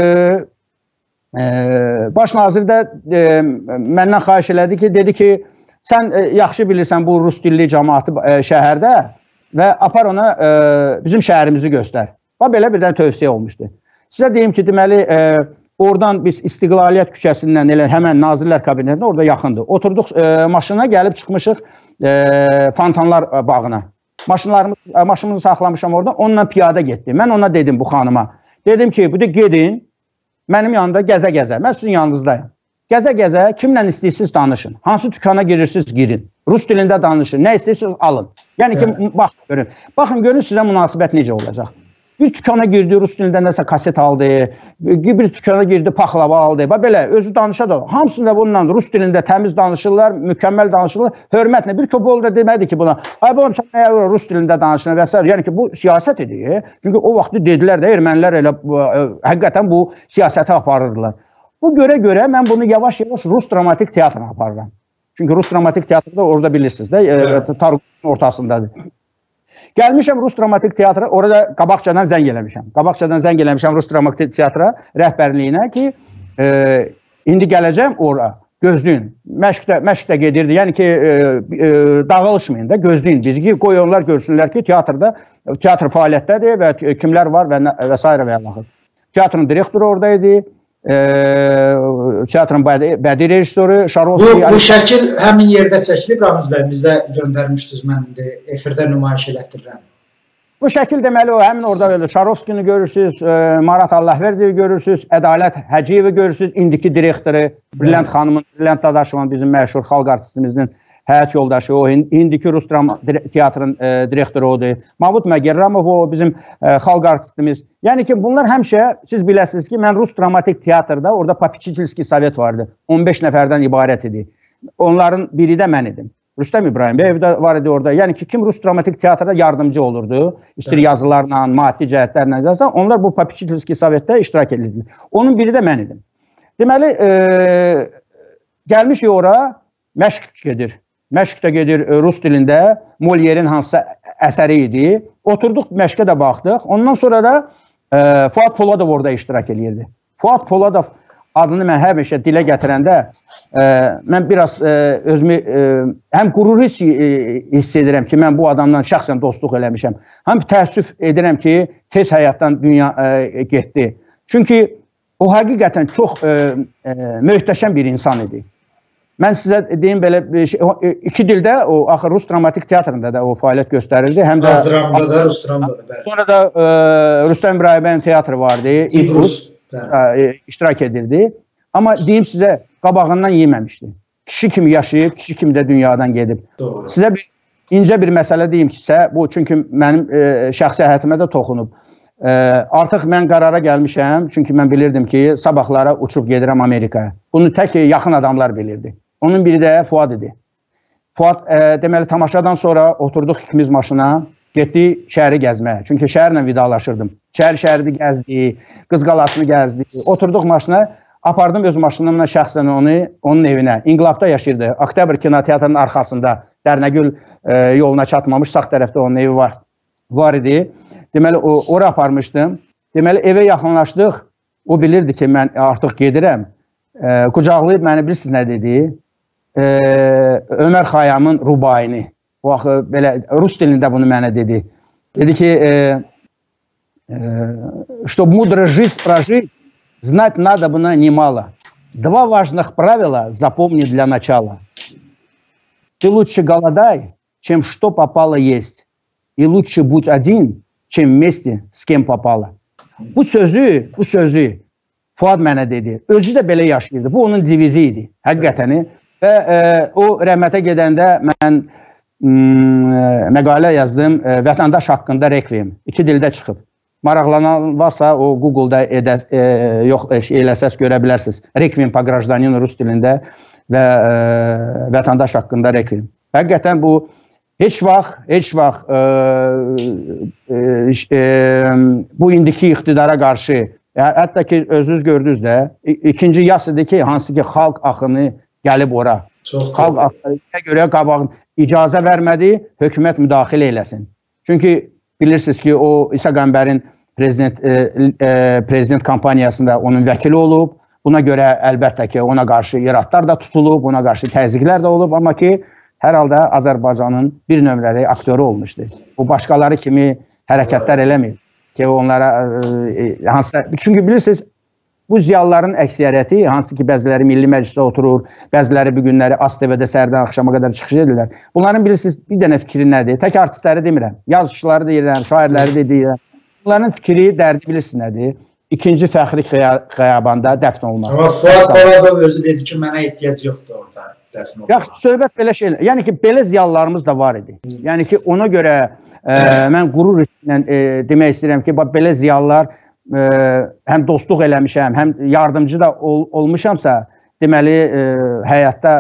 baş nazir də məndən xahiş elədi ki, dedi ki, sən yaxşı bilirsən bu rus dilli cəmaatı şəhərdə və apar ona bizim şəhərimizi göstər. Belə bir dənə tövsiyə olmuşdu. Sizə deyim ki, deməli, oradan biz İstiqlaliyyət küçəsindən elə həmən Nazirlər Kabinetində orada yaxındır. Oturduq maşına, gəlib çıxmışıq Fontanlar bağına. Maşınımızı saxlamışam orada, onunla piyada getdim. Mən ona dedim bu xanıma. Dedim ki, bu da gedin, mənim yanımda gəzə-gəzə, mən sizin yanınızdayım. Gəzə-gəzə, kimlə istəyirsiniz danışın. Hansı dükana girirsiniz, girin. Rus dilində danışın. Nə istəyirsiniz, alın. Yəni ki, baxın, görün. Baxın, görün sizə münasibət necə olacaq. Bir dükana girdi, rus dilində nəsə kaset aldı. Bir dükana girdi, paxlava aldı. Belə, özü danışa da. Hamısında bununla rus dilində təmiz danışırlar, mükəmməl danışırlar. Hörmətlə. Bir köpək da demədi ki buna. Ay, babam, sən nəyə rus dilində danışın və s. Yəni ki, bu siyasət idi. Çünki o vaxtı dedilər də, ermənilər elə həqiqətən bu siyasəti aparırdılar. Bu görə mən bunu yavaş-yavaş Rus dramatik teatrına aparıram. Çünki Rus dramatik teatrı da orada bilirsiniz də, Tarıqın ortasındadır. Gəlmişəm Rus dramatik teatrı, orada qabaqcadan zəng eləmişəm. Qabaqcadan zəng eləmişəm Rus dramatik teatrı rəhbərliyinə ki, indi gələcəm ora, gözləyin. Məşq də gedirdi, yəni ki, dağılışmayın da, gözləyin bizi ki, qoy onlar görsünlər ki, teatr fəaliyyətdədir və kimlər var və s. və yaxud. Teatrın direktoru oradaydı. Teatrın bədii rejissoru Şarovski. Bu şəkil həmin yerdə çəkilib, Ramiz bəy, bizdə göndərmişdiniz, mən indi efirdə nümayiş elətdirirəm. Bu şəkil deməli o həmin orada öyle Şarovskini görürsünüz, Marat Allahverdiyi görürsünüz, Ədalət Həciyevi görürsünüz, indiki direktoru Brilliant xanımın, Brilliant Dadaşovun bizim məşhur xalq artistimizin həyat yoldaşı, o indiki Rus teatrın direktoru odur. Mahmud Məgərramov o bizim xalq artistimiz. Yəni ki, bunlar həmişə, siz biləsiniz ki, mən Rus dramatik teatrda, orada Popçiçilski Sovet vardı. 15 nəfərdən ibarət idi. Onların biri də mən idim. Rüstəm İbrahimbəyev də var idi orada. Yəni ki, kim Rus dramatik teatrda yardımcı olurdu, istir yazılarla, maddi cəhətlərlə yazarsa, onlar bu Popçiçilski Sovetdə iştirak edirdi. Onun biri də mən idim. Deməli, gəlmişik ora, məşq gedir. Məşq də gedir Rus dilində, Moliyerin hansısa əsəri idi. Oturduq, məşqə də baxdıq. Ondan sonra da Fuad Poladov orada iştirak edirdi. Fuad Poladov adını mən həmişə dilə gətirəndə mən biraz özümü həm qürur hiss edirəm ki, mən bu adamdan şəxsən dostluq eləmişəm. Həm təəssüf edirəm ki, tez həyatdan dünya getdi. Çünki o həqiqətən çox möhtəşəm bir insan idi. Mən sizə deyim belə, iki dildə, axı Rus dramatik teatrında da o fəaliyyət göstərirdi. Az dramda da, Rus dramda da. Sonra da Rüstəm İbrahimbəyevin teatrı vardı, İbrus iştirak edirdi. Amma deyim sizə, qabağından yeməmişdi. Kişi kimi yaşayıb, kişi kimi də dünyadan gedib. Sizə incə bir məsələ deyim ki, bu çünki mənim şəxsi həyatımə də toxunub. Artıq mən qərara gəlmişəm, çünki mən bilirdim ki, sabahlara uçub gedirəm Amerikaya. Bunu tək yaxın adamlar bilirdi. Onun biri də Fuad idi. Fuad deməli tamaşadan sonra oturduq ikimiz maşına, getdik şəhəri gəzməyə. Çünki şəhərlə vidalaşırdım. Şəhəri gəzdik, Qız Qalasını gəzdik. Oturduq maşına, apardım öz maşınımla şəxsən onu onun evinə. İnqilabda yaşayırdı. Oktyabr kinoteatrının arxasında Dərnəgül yoluna çatmamış sağ tərəfdə onun evi var idi. Deməli ora aparmışdım. Deməli evə yaxınlaşdıq. O bilirdi ki, mən artıq gedirəm. Qucaqlayıb məni bilirsiniz nə dedi? Ömər Xayyamın Rubayini. O axı belə rus dilində bunu mənə dedi. Dedi ki, чтобы мудро жизнь прожить, знать надо было немало. Два важных правила запомни для начала. Ты лучше голодай, чем что попало есть. И лучше будь один, чем вместе с кем попало. Bu sözü Fuad mənə dedi. Özü də belə yaşayırdı. Bu onun divizi idi, həqiqətəni. Və o rəhmətə gedəndə mən məqalə yazdım. Vətəndaş haqqında rekviem. 2 dildə çıxıb. Maraqlanan varsa o Google-da eləsəz görə bilərsiniz. Rekviem по гражданину rus dilində və vətəndaş haqqında rekviem. Həqiqətən bu heç vaxt bu indiki iqtidara qarşı, hətta ki özünüz gördünüz də, ikinci yas idi ki, hansı ki xalq axını gəlib ora. Xalq axına görə qabağın icazə vermədi, hökumət müdaxilə eləsin. Çünki bilirsiniz ki, o İsa Qəmbərin prezident kampaniyasında onun vəkili olub. Buna görə əlbəttə ki, ona qarşı iradlar da tutulub, ona qarşı təzyiqlər də olub. Amma ki, hər halda Azərbaycanın bir nömrəli aktyoru olmuşdu. O başqaları kimi hərəkətlər eləmir. Ki, onlara çünki bilirsiniz, bu ziyalıların əksəriyyəti, hansı ki, bəziləri Milli Məclisdə oturur, bəziləri bu günləri ASTV-də səhərdən axşama qədər çıxış edirlər. Bunların bilirsiniz, bir dənə fikri nədir? Tək artistləri demirəm, yazıçıları deyirəm, şairləri də deyirəm. Bunların fikri, dərdi bilirsiniz nədir? İkinci fəxri xəyabanda dəfn olmaq. Amma Fuad Qoradov özü dedi ki, mənə ehtiyac yoxdur orada dəfn olmaq. Yaxşı, söhbət belə şeylər. Yəni ki, belə ziyalılarımız da var idi. Yəni ki, ona görə mən qürur ilə demək istəyirəm ki, belə ziyalılar həm dostluq eləmişəm, həm yardımcı da olmuşamsa, deməli, həyatda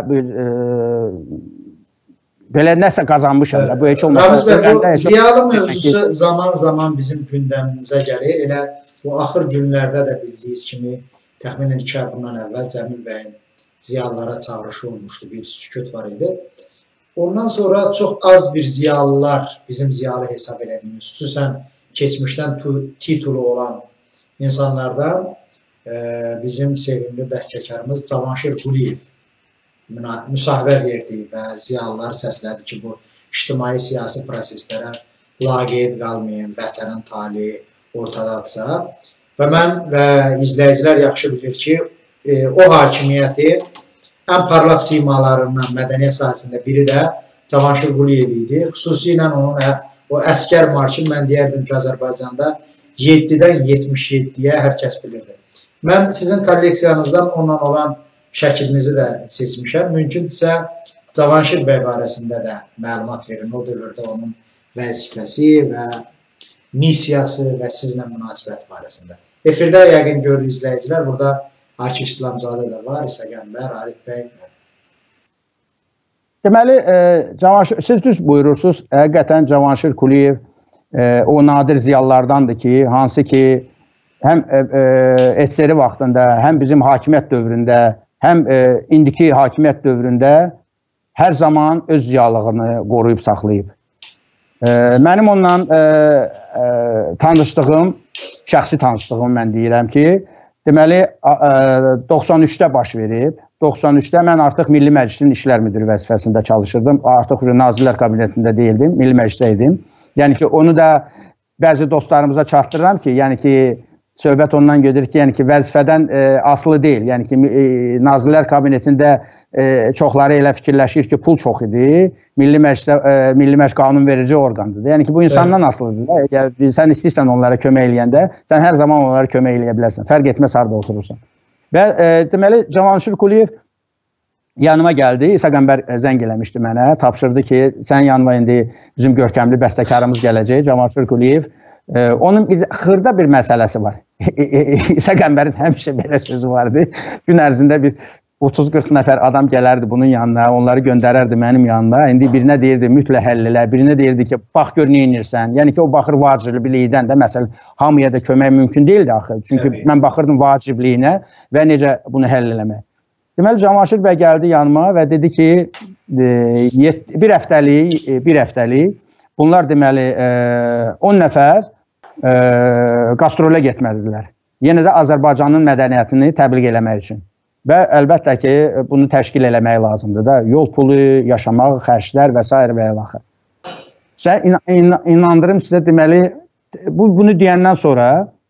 belə nəsə qazanmışam da. Bu heç olmasa. Ramiz bəy, bu ziyalı mövzusu zaman-zaman bizim gündəmimizə gəlir. Elə bu axır günlərdə də bildiyiniz kimi, təxminən 2 ay bundan əvvəl Cəmil bəyin ziyalılara çağırışı olmuşdu, bir sükut var idi. Ondan sonra çox az bir ziyalılar bizim ziyalı hesab elədiyimiz, xüsusən keçmişdən titulu olan insanlardan bizim sevimli bəstəkarımız Cavanşir Quliyev müsahibə verdi və ziyalılar səslədi ki, bu ictimai-siyasi proseslərə laqeyd qalmayın, vətənin talihi ortadadsa. Və mən və izləyicilər yaxşı bilir ki, o hakimiyyəti ən parlaq simalarından mədəniyyət sahəsində biri də Cavanşir Quliyev idi. Xüsusilə onun o əskər marşı mən deyərdim ki, Azərbaycanda 7-dən 77-yə hər kəs bilirdi. Mən sizin kolleksiyanızdan onunla olan şəklinizi də seçmişəm. Mümkündürsə, Cavanşir bəy barəsində də məlumat verin. O dövrdə onun vəzifəsi və missiyası və sizlə münasibət barəsində. Efirdə yəqin görür izləyicilər, burada Akif İslamzadə də var, İsa Qəmbər, Arif bəy. Deməli, siz düz buyurursunuz, həqiqətən Cavanşir Quliyev o nadir ziyalılardandır ki, hansı ki, həm SSR vaxtında, həm bizim hakimiyyət dövründə, həm indiki hakimiyyət dövründə hər zaman öz ziyalığını qoruyub saxlayıb. Mənim ondan tanışdığım, şəxsi tanışdığım mən deyirəm ki, deməli, 93-də baş verib. 93-də mən artıq Milli Məclisin İşlər Müdürü vəzifəsində çalışırdım. Artıq Nazirlər Kabinetində deyildim, Milli Məclisdə idim. Yəni ki, onu da bəzi dostlarımıza çatdırıram ki, yəni ki, söhbət ondan gedir ki, yəni ki, vəzifədən asılı deyil. Yəni ki, Nazirlər Kabinetində çoxları elə fikirləşir ki, pul çox idi. Milli Məclis qanunverici orqandır. Yəni ki, bu insandan asılıdır. Sən istəyirsən onlara kömək eləyəndə, sən hər zaman onlara kömək eləyə bilərsən. Fərq etməz harada oturursan. Və deməli, Cavanşir Quliyev yanıma gəldi. İsa Qəmbər zəng eləmişdi mənə. Tapşırdı ki, sən yanıma indi bizim görkəmli bəstəkarımız gələcək, Cavanşir Quliyev. Onun xırda bir məsələsi var. İsa Qəmbərin həmişə belə sözü vardı. Gün ərzində bir 30-40 nəfər adam gələrdi bunun yanına, onları göndərərdi mənim yanına. İndi birinə deyirdi mütləq həll elə, birinə deyirdi ki, bax gör nə edirsən. Yəni ki, o baxır vaciblilikdən də, məsələn, hamıya da kömək mümkün deyildi axı. Çünki mən baxırdım vacibliyinə və necə bunu həll eləmək. Deməli, Cavanşir bəy gəldi yanıma və dedi ki, bir həftəlik bunlar deməli 10 nəfər qastrole getməlidirlər. Yenə də Azərbaycanın mədəniyyətini təbliğ eləmək üçün. Və əlbəttə ki, bunu təşkil eləmək lazımdır da. Yol pulu, yaşamaq, xərclər və s. və ilaxır. İnandırım sizə, deməli, bunu deyəndən sonra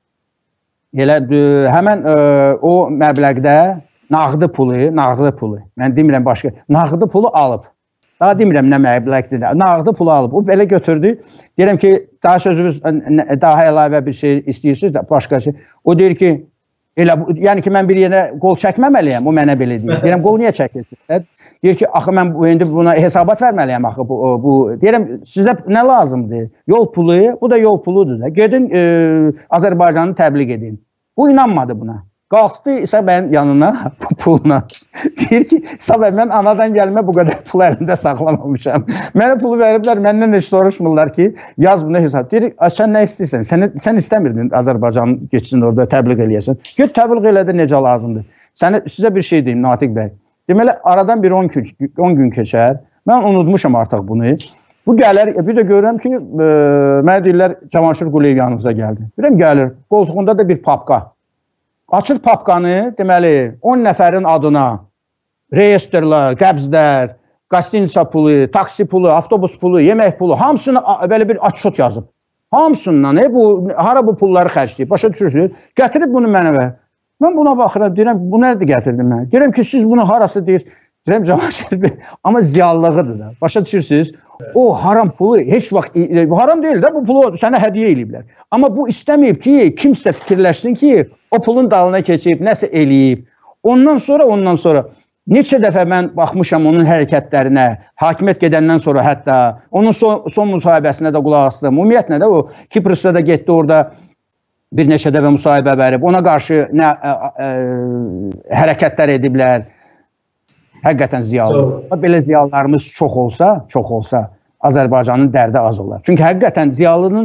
həmən o məbləğdə nağdı pulu, mən demirəm başqa, nağdı pulu alıb. Daha demirəm nə məbləğdir də, nağdı pulu alıb. O belə götürdü. Deyirəm ki, daha sözünüz, daha əlavə bir şey istəyirsiniz, başqa şey. O deyir ki, yəni ki, mən bir yerə qol çəkməməliyəm, o mənə belə deyir. Deyirəm, qol niyə çəkirsiniz? Deyir ki, axı mən indi buna hesabat verməliyəm, axı bu. Deyirəm, sizə nə lazımdır? Yol pulu, bu da yol puludur da. Gedin, Azərbaycanı təbliğ edin. Bu inanmadı buna. Qalxdı İsa bəyin yanına pulla. Deyir ki, İsa bəy, mən anadan gəlmə bu qədər pul əlimdə saxlamamışam. Mənə pulu veriblər, məndən heç soruşmurlar ki, yaz buna hesab. Deyir, sən nə istəyirsən? Sən istəmirdin Azərbaycan geçsin orada, təbliğ eləyəsən. Get təbliğ elədə necə lazımdır. Sizə bir şey deyim, Natiq bəy. Deməli, aradan bir 10 gün keçər. Mən unutmuşam artıq bunu. Bu gəlir, bir də görürəm ki, mənə deyirlər, Cavanşir Quliyev yanımıza gəldi. Deyirəm, gəlir, qoltuğunda da bir papqa. Açır papqanı, deməli, 10 nəfərin adına reyestrlər, qəbzlər, qastinsa pulu, taksi pulu, avtobus pulu, yemək pulu, hamısını belə bir açot yazıb. Hamısından, hara bu pulları xərcləyib, başa düşürsünüz? Gətirib bunu mənə ver. Mən buna baxıram, deyirəm, bu nədir gətirdim mən? Deyirəm ki, siz bunu harası deyir, deyirəm, Cavanşir, amma ziyallığıdır da, başa düşürsünüz? O haram pulu heç vaxt, haram deyil də, bu pulu sənə hədiyyə eləyiblər. Amma bu istəməyib ki, kimsə fikirləşsin ki, o pulun dalına keçib, nəsə eləyib. Ondan sonra neçə dəfə mən baxmışam onun hərəkətlərinə, hakimiyyət gedəndən sonra hətta, onun son müsahibəsinə də qulaq asdım. Ümumiyyətlə də o, Kiprusda da getdi orada bir neçə dəfə müsahibə verib, ona qarşı nə hərəkətlər ediblər. Həqiqətən ziyalı. Belə ziyalılarımız çox olsa, Azərbaycanın dərdi az olar. Çünki həqiqətən ziyalının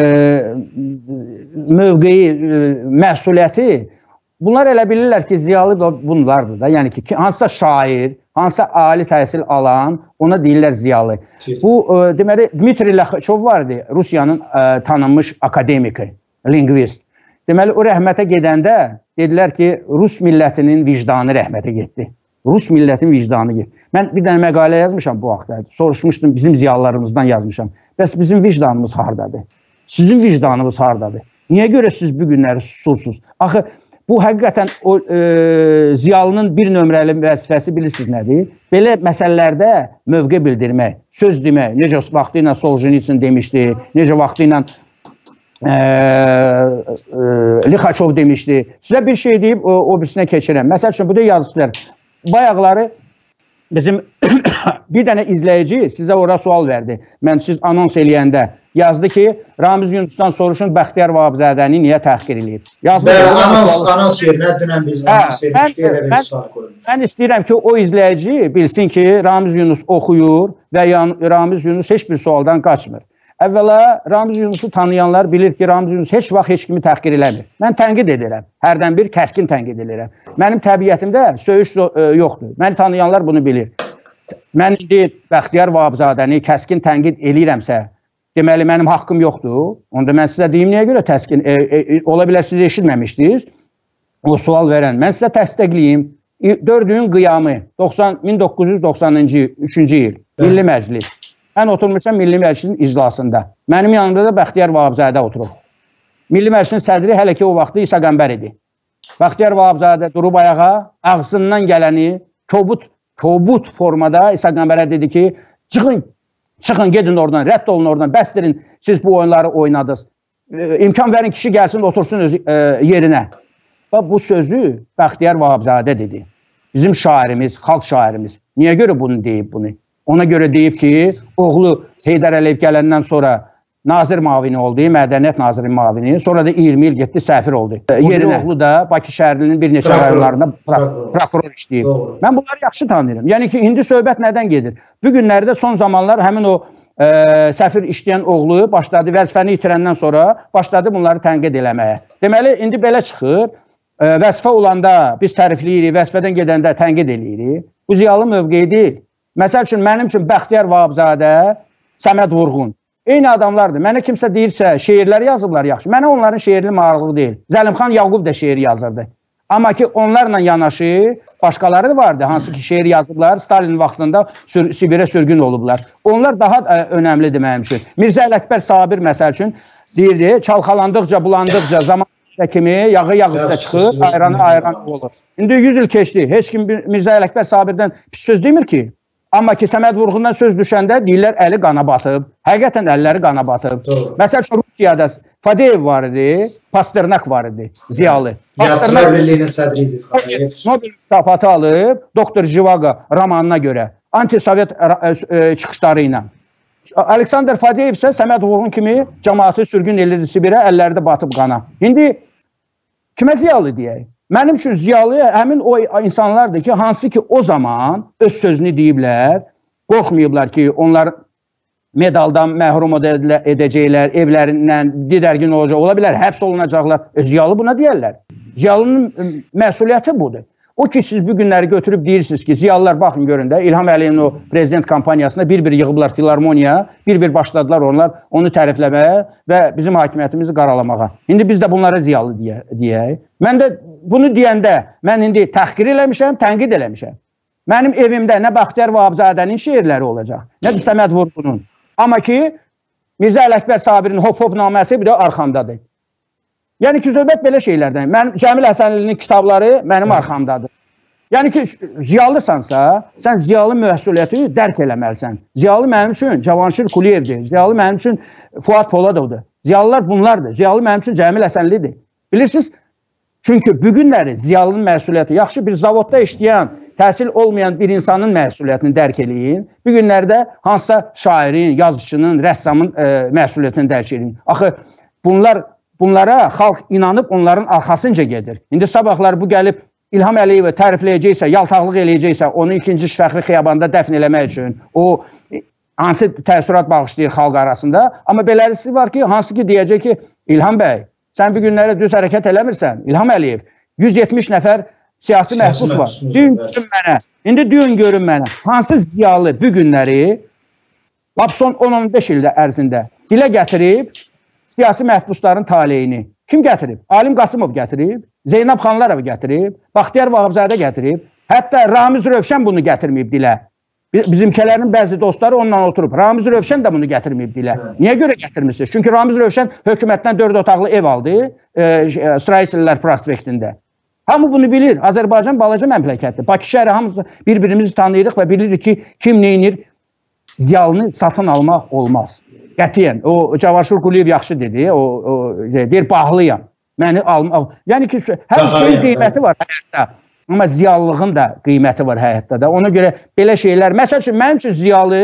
mövqeyi, məsuliyyəti, bunlar elə bilirlər ki, ziyalı bunlardır da. Yəni ki, hansısa şair, hansısa ali təhsil alan, ona deyirlər ziyalı. Bu, deməli, Dmitri Laxaçov vardı, Rusiyanın tanınmış akademiki, lingvist. Deməli, o rəhmətə gedəndə dedilər ki, Rus millətinin vicdanı rəhmətə getdi. Rus millətinin vicdanı getdi. Mən bir dənə məqalə yazmışam bu vaxtda. Soruşmuşdum, bizim ziyalılarımızdan yazmışam. Bəs bizim vicdanımız hardadır? Sizin vicdanınız hardadır? Niyə görə siz bu günləri susursunuz? Axı, bu həqiqətən o ziyalının bir nömrəli vəzifəsi bilirsiniz nədir? Belə məsələlərdə mövqe bildirmək, söz demək, necə vaxtı ilə Solzhenitsin demişdi, necə vaxtı ilə Lixaçov demişdi. Sizə bir şey deyib, o birisinə keçirəm. Məsəl üçün, bu da yazısılar. Bayaqları bizim bir dənə izləyici sizə ora sual verdi. Mən siz anons eləyəndə yazdı ki, Ramiz Yunusdan soruşun Bəxtiyar Vahabzadəni niyə təhqir eləyib? Anons yerinə dünən biz anons vermişdik, elə bir sual qoymuş. Mən istəyirəm ki, o izləyici bilsin ki, Ramiz Yunus oxuyur və Ramiz Yunus heç bir sualdan qaçmır. Əvvəla, Ramiz Yunusu tanıyanlar bilir ki, Ramiz Yunus heç vaxt heç kimi təhqir eləmir. Mən tənqid edirəm. Hərdən bir kəskin tənqid edirəm. Mənim təbiətimdə söyüş yoxdur. Məni tanıyanlar bunu bilir. Mən indi Bəxtiyar Vahabzadəni kəskin tənqid eləyirəmsə, deməli, mənim haqqım yoxdur. Onda mən sizə deyim, niyə görə təskin? Ola bilər, siz eşitməmişdiniz. O sual verən. Mən sizə təsdiqləyim. 4-ün qiyamı 1993-cü il. Milli Məclis. Mən oturmuşam Milli Məclisin iclasında. Mənim yanımda da Bəxtiyar Vahabzadə oturub. Milli Məclisin sədri hələ ki o vaxtı İsa Qəmbər idi. Bəxtiyar Vahabzadə durub ayağa, ağzından gələni kobud formada İsa Qəmbərə dedi ki, çıxın, gedin oradan, rədd olun oradan, bəsdirin, siz bu oyunları oynadınız. İmkan verin, kişi gəlsin, otursun öz yerinə. Və bu sözü Bəxtiyar Vahabzadə dedi. Bizim şairimiz, xalq şairimiz. Niyə görə bunu deyib bunu? Ona görə deyib ki, oğlu Heydər Əliyev gələndən sonra nazir mavini oldu, mədəniyyət naziri mavini. Sonra da 20 il getdi, səfir oldu. Yerin oğlu da Bakı şəhərinin bir neçə rayonlarında prokuror işləyib. Mən bunları yaxşı tanıyırım. Yəni ki, indi söhbət nədən gedir? Bu günlərdə son zamanlar həmin o səfir işləyən oğlu başladı, vəzifəni itirəndən sonra başladı bunları tənqid eləməyə. Deməli, indi belə çıxır, vəzifə olanda biz tərifləyirik, vəzifədən gedəndə tənqid eləyirik. Bu ziyalı mövqeyi deyil. Məsəl üçün, mənim üçün Bəxtiyar Vahabzadə, Səməd Vurğun. Eyni adamlardır. Mənə kimsə deyirsə, şeirləri yazıblar yaxşı. Mənə onların şeirli maraqlı deyil. Zəlimxan Yaqub da şeir yazırdı. Amma ki, onlarla yanaşı başqaları vardı. Hansı ki, şeir yazıblar, Stalin vaxtında Sibirə sürgün olublar. Onlar daha önəmlidir mənim üçün. Mirzə Ələkbər Sabir, məsəl üçün, deyirdi, çalxalandıqca, bulandıqca, zaman kimi yağı üstə çıxır, ayranı olur. İndi 100 il keçdi. Heç kim Mirzə Ələkbər Sabirdən pis söz demir ki. Amma ki, Səməd Vurğundan söz düşəndə deyirlər, əli qana batıb. Həqiqətən əlləri qana batıb. Məsəl üçün, Rusiyada Fadeyev var idi, Pasternak var idi, ziyalı. Yazıçılar Birliyinin sədri idi Fadeyev. Nobel mükafatı alıb, Doktor Jivago romanına görə, anti-sovet çıxışları ilə. Aleksandr Fadeyev isə Səməd Vurğun kimi cəmaatı sürgün elirdi Sibirə, əllərdə batıb qana. İndi kimə ziyalı deyək? Mənim üçün ziyalı həmin o insanlardır ki, hansı ki o zaman öz sözünü deyiblər, qorxmayıblar ki, onlar medaldan məhrum edəcəklər, evlərindən didərgin olacaq, ola bilər, həbs olunacaqlar. Ziyalı buna deyərlər. Ziyalının məsuliyyəti budur. O ki, siz bu günləri götürüb deyirsiniz ki, ziyalılar baxın görün də, İlham Əliyevin o prezident kampaniyasında bir-bir yığıblar filarmoniya, bir-bir başladılar onlar onu tərifləməyə və bizim hakimiyyətimizi qaralamağa. İndi biz də bunlara ziyalı deyək. Mən də bunu deyəndə, mən indi təhqir eləmişəm, tənqid eləmişəm. Mənim evimdə nə Bəxtiyar Vahabzadənin şeirləri olacaq, nə də Səməd Vurğunun. Amma ki, Mirzə Ələkbər Sabirin Hop-Hop naməsi bir də arxamdadır. Yəni ki, söhbət belə şeylərdən. Mənim Cəmil Həsənlinin kitabları mənim arxamdadır. Yəni ki, ziyalırsansa, sən ziyalı məsuliyyəti dərk eləməlisən. Ziyalı mənim üçün Cavanşir Kuliyevdir. Ziyalı mənim üçün Fuad Poladovdur. Ziyalılar bunlardır. Ziyalı mənim üçün Cəmil Həsənlidir. Bilirsiniz, çünki bugünləri ziyalının məsuliyyəti, yaxşı bir zavodda işləyən, təhsil olmayan bir insanın məsuliyyətini dərk eləyin. Bu günlərdə hansısa şairin, yazıçının, rəssamın məsuliyyətini dərk eləyin. Axı, bunlara xalq inanıb onların arxasınca gedir. İndi sabahlar bu gəlib İlham Əliyevi tərifləyəcəksə, yaltaqlıq eləyəcəksə, onu 2-ci Fəxri Xiyabanda dəfn eləmək üçün o hansı təəssürat bağışlayır xalq arasında. Amma belərisi var ki, hansı ki deyəcək ki, İlham bəy, sən bu günlərə düz hərəkət eləmirsən. İlham Əliyev, 170 nəfər siyasi məhbus var. Düyün görün mənə. İndi düyün görün mənə. Hansı ziyalı bu günləri son 10-15 ildə ərzində dilə gətirib siyasi məhbusların taleyini kim gətirib? Alim Qasımov gətirib, Zeynəb Xanlarov gətirib, Bəxtiyar Vahabzadə gətirib, hətta Ramiz Rövşən bunu gətirməyib dilə. Bizimkilərin bəzi dostları onunla oturub. Ramiz Rövşən də bunu gətirməyib dilə. Niyə görə gətirmişsiniz? Çünki Ramiz Rövşən hökumətdən 4 otaqlı ev aldı Straysellər prospektində. Hamı bunu bilir. Azərbaycan balaca məmləkətdir. Bakı şəhəri hamımız bir-birimizi tanıyırıq və bilirik ki, kim neynir? Ziyalını satın almaq olmaz. Qətiyyən. O Cavanşir Quliyev yaxşı dedi. O deyir, bağlıyam. Məni almaq. Yəni ki, hər şeyin qiyməti var həyatda. Amma ziyalılığın da qiyməti var həyatda da. Ona görə belə şeylər. Məsəl üçün, mənim üçün ziyalı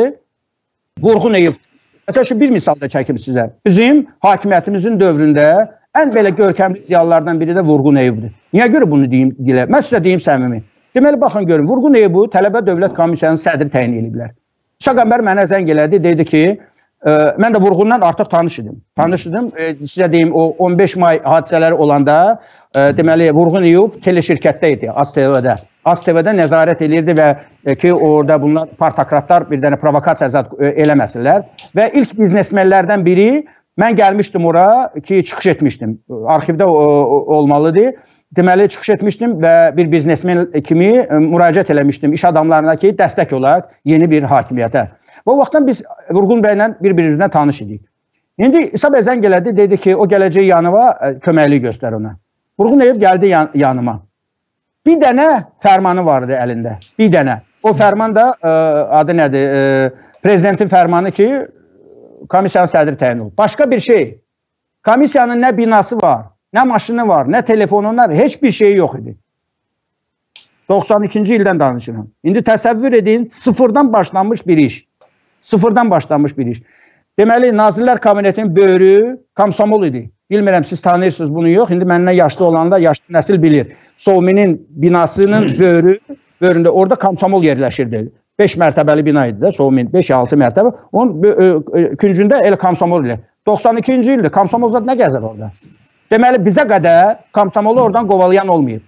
Vurğun Eyüp. Məsəl üçün, bir misal da çəkim sizə. Bizim hakimiyyətimizin dövründə ən belə görkəmli ziyalılardan biri də Vurğun Eyüpdür. Niyə görə bunu deyim? Mən sizə deyim səmimi. Deməli, baxın görün. Vurğun Eyüp'ü Tələbə Dövlət Komissiyasının sədri təyin ediblər. Şaqambər mənə zəng elədi. Dedi ki, mən də Vurğundan artıq tanış idim. Sizə deyim, o 15 may hadisələri olanda deməli, Vurğun Eyüp teleşirkətdə idi, AzTV-də. AzTV-də nəzarət edirdi və ki, orada bunlar partokratlar bir dənə provokasiya eləməsinlər. Və ilk biznesmenlərdən biri, mən gəlmişdim ora ki, çıxış etmişdim. Arxivdə olmalıdır. Deməli, çıxış etmişdim və bir biznesmen kimi müraciət eləmişdim iş adamlarına ki, dəstək olaq yeni bir hakimiyyətə. O vaxtdan biz Vurğun bəylə bir-birimizlə tanış idik. İndi İsa bəy zəng elədi, dedi ki, o gələcək yanıma köməklik göstər ona. Vurğun Eyüp gəldi yanıma. Bir dənə fərmanı vardı əlində. Bir dənə. O fərman da adı nədir? Prezidentin fərmanı ki, komissiyanın sədri təyin olub. Başqa bir şey. Komissiyanın nə binası var, nə maşını var, nə telefonu var, heç bir şey yox idi. 92-ci ildən danışıram. İndi təsəvvür edin, sıfırdan başlanmış bir iş. Sıfırdan başlanmış bir iş. Deməli, Nazirlər Kabinetinin böyrü Komsomol idi. Bilmirəm, siz tanıyırsınız bunu, yox. İndi məndən yaşlı olanlar, yaşlı nəsil bilir. Sovminin binasının böyründə, orada Komsomol yerləşirdi. 5 mərtəbəli bina idi də, Sovmin 5-6 mərtəbə. Onun küncündə elə Komsomol ilə. 92-ci ildir, Komsomol zat nə gəzir orada? Deməli, bizə qədər Komsomolu oradan qovalayan olmayıb.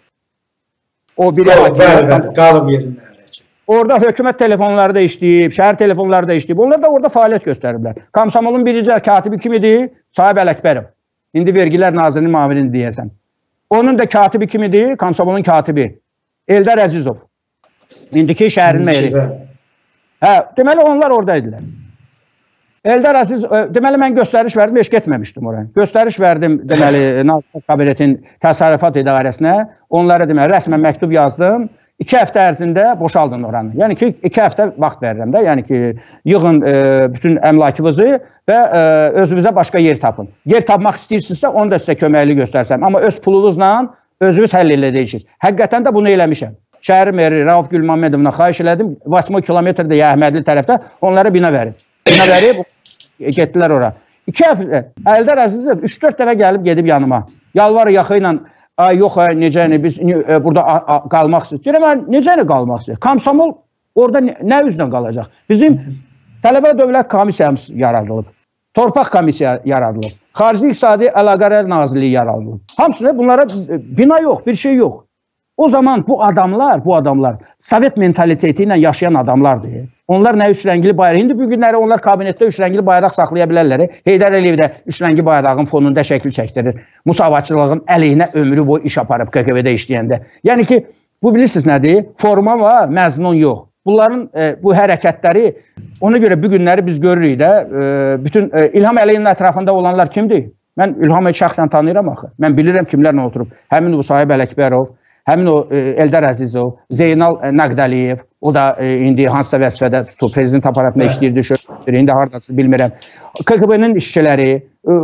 O biri qalıb yerində. Orada hökumət telefonları da işləyib, şəhər telefonları da işləyib. Onlar da orada fəaliyyət göstəriblər. Komsomolun biricə katibi kim idi? Sahib Ələkbərov. İndi Vergilər Nazirinin müavini deyəsəm. Onun da katibi kim idi? Komsomolun katibi. Eldar Əzizov. İndiki şəhərin meri. Hə, deməli onlar oradaydılar. Eldar Əzizov, deməli mən göstəriş verdim, heç getməmişdim oraya. Göstəriş verdim, deməli, Nazirlər Kabinetinin təsərrüfat idarəsinə. Onlara deməli, rəsmən məktub yazdım. 2 həftə ərzində boşaldın oranı. Yəni ki, 2 həftə vaxt verirəm də. Yəni ki, yığın bütün əmlakınızı və özünüzə başqa yer tapın. Yer tapmaq istəyirsinizsə, onu da sizə köməkli göstərsəm. Amma öz pulunuzla özünüz həll edəcəksiniz. Həqiqətən də bunu eləmişəm. Şəhər meri Rauf Gülməmmədovna xahiş elədim. 8 kilometrdə Əhmədli tərəfdə onlara bina verib. Bina verib, getdilər ora. 2 həftə, Əldar Əzizov 3-4 dəfə gəlib gedib yanıma. Yalvar yaxı ilə, yox, necə biz burada qalmaq istəyir. Deyirəm, necə qalmaq istəyir? Komsomol orada nə üzrə qalacaq? Bizim Tələbə Dövlət Komissiyamız yaradılıb. Torpaq Komissiya yaradılıb. Xarici İqtisadi Əlaqələr Nazirliyi yaradılıb. Hamısında bunlara bina yox, bir şey yox. O zaman bu adamlar Sovet mentaliteti ilə yaşayan adamlardır. Onlar nə üçrəngli bayraq, indi bu günləri onlar kabinetdə üçrəngli bayraq saxlaya bilərlər. Heydər Əliyev də üçrəngli bayrağın fonunda şəkil çəkdirir. Müsavatçılığın əleyhinə ömrü boyu iş aparıb KGB-də işləyəndə. Yəni ki, bu bilirsiniz nədir? Forma var, məzmun yox. Bunların bu hərəkətləri, ona görə bu günləri biz görürük də, bütün İlham Əliyevin ətrafında olanlar kimdir? Mən İlhamı şəxsən tanıyıram axı. Mən bilirəm kimlərlə oturub. Həmin o Sahib Ələkbərov, həmin o Eldar Əzizov, Zeynal Nəqdəliyev, o da indi hansısa vəzifədə tutub, prezident aparatında işləyirdi, şöhrətdir, indi haradasız bilmirəm. KGB-nin işçiləri,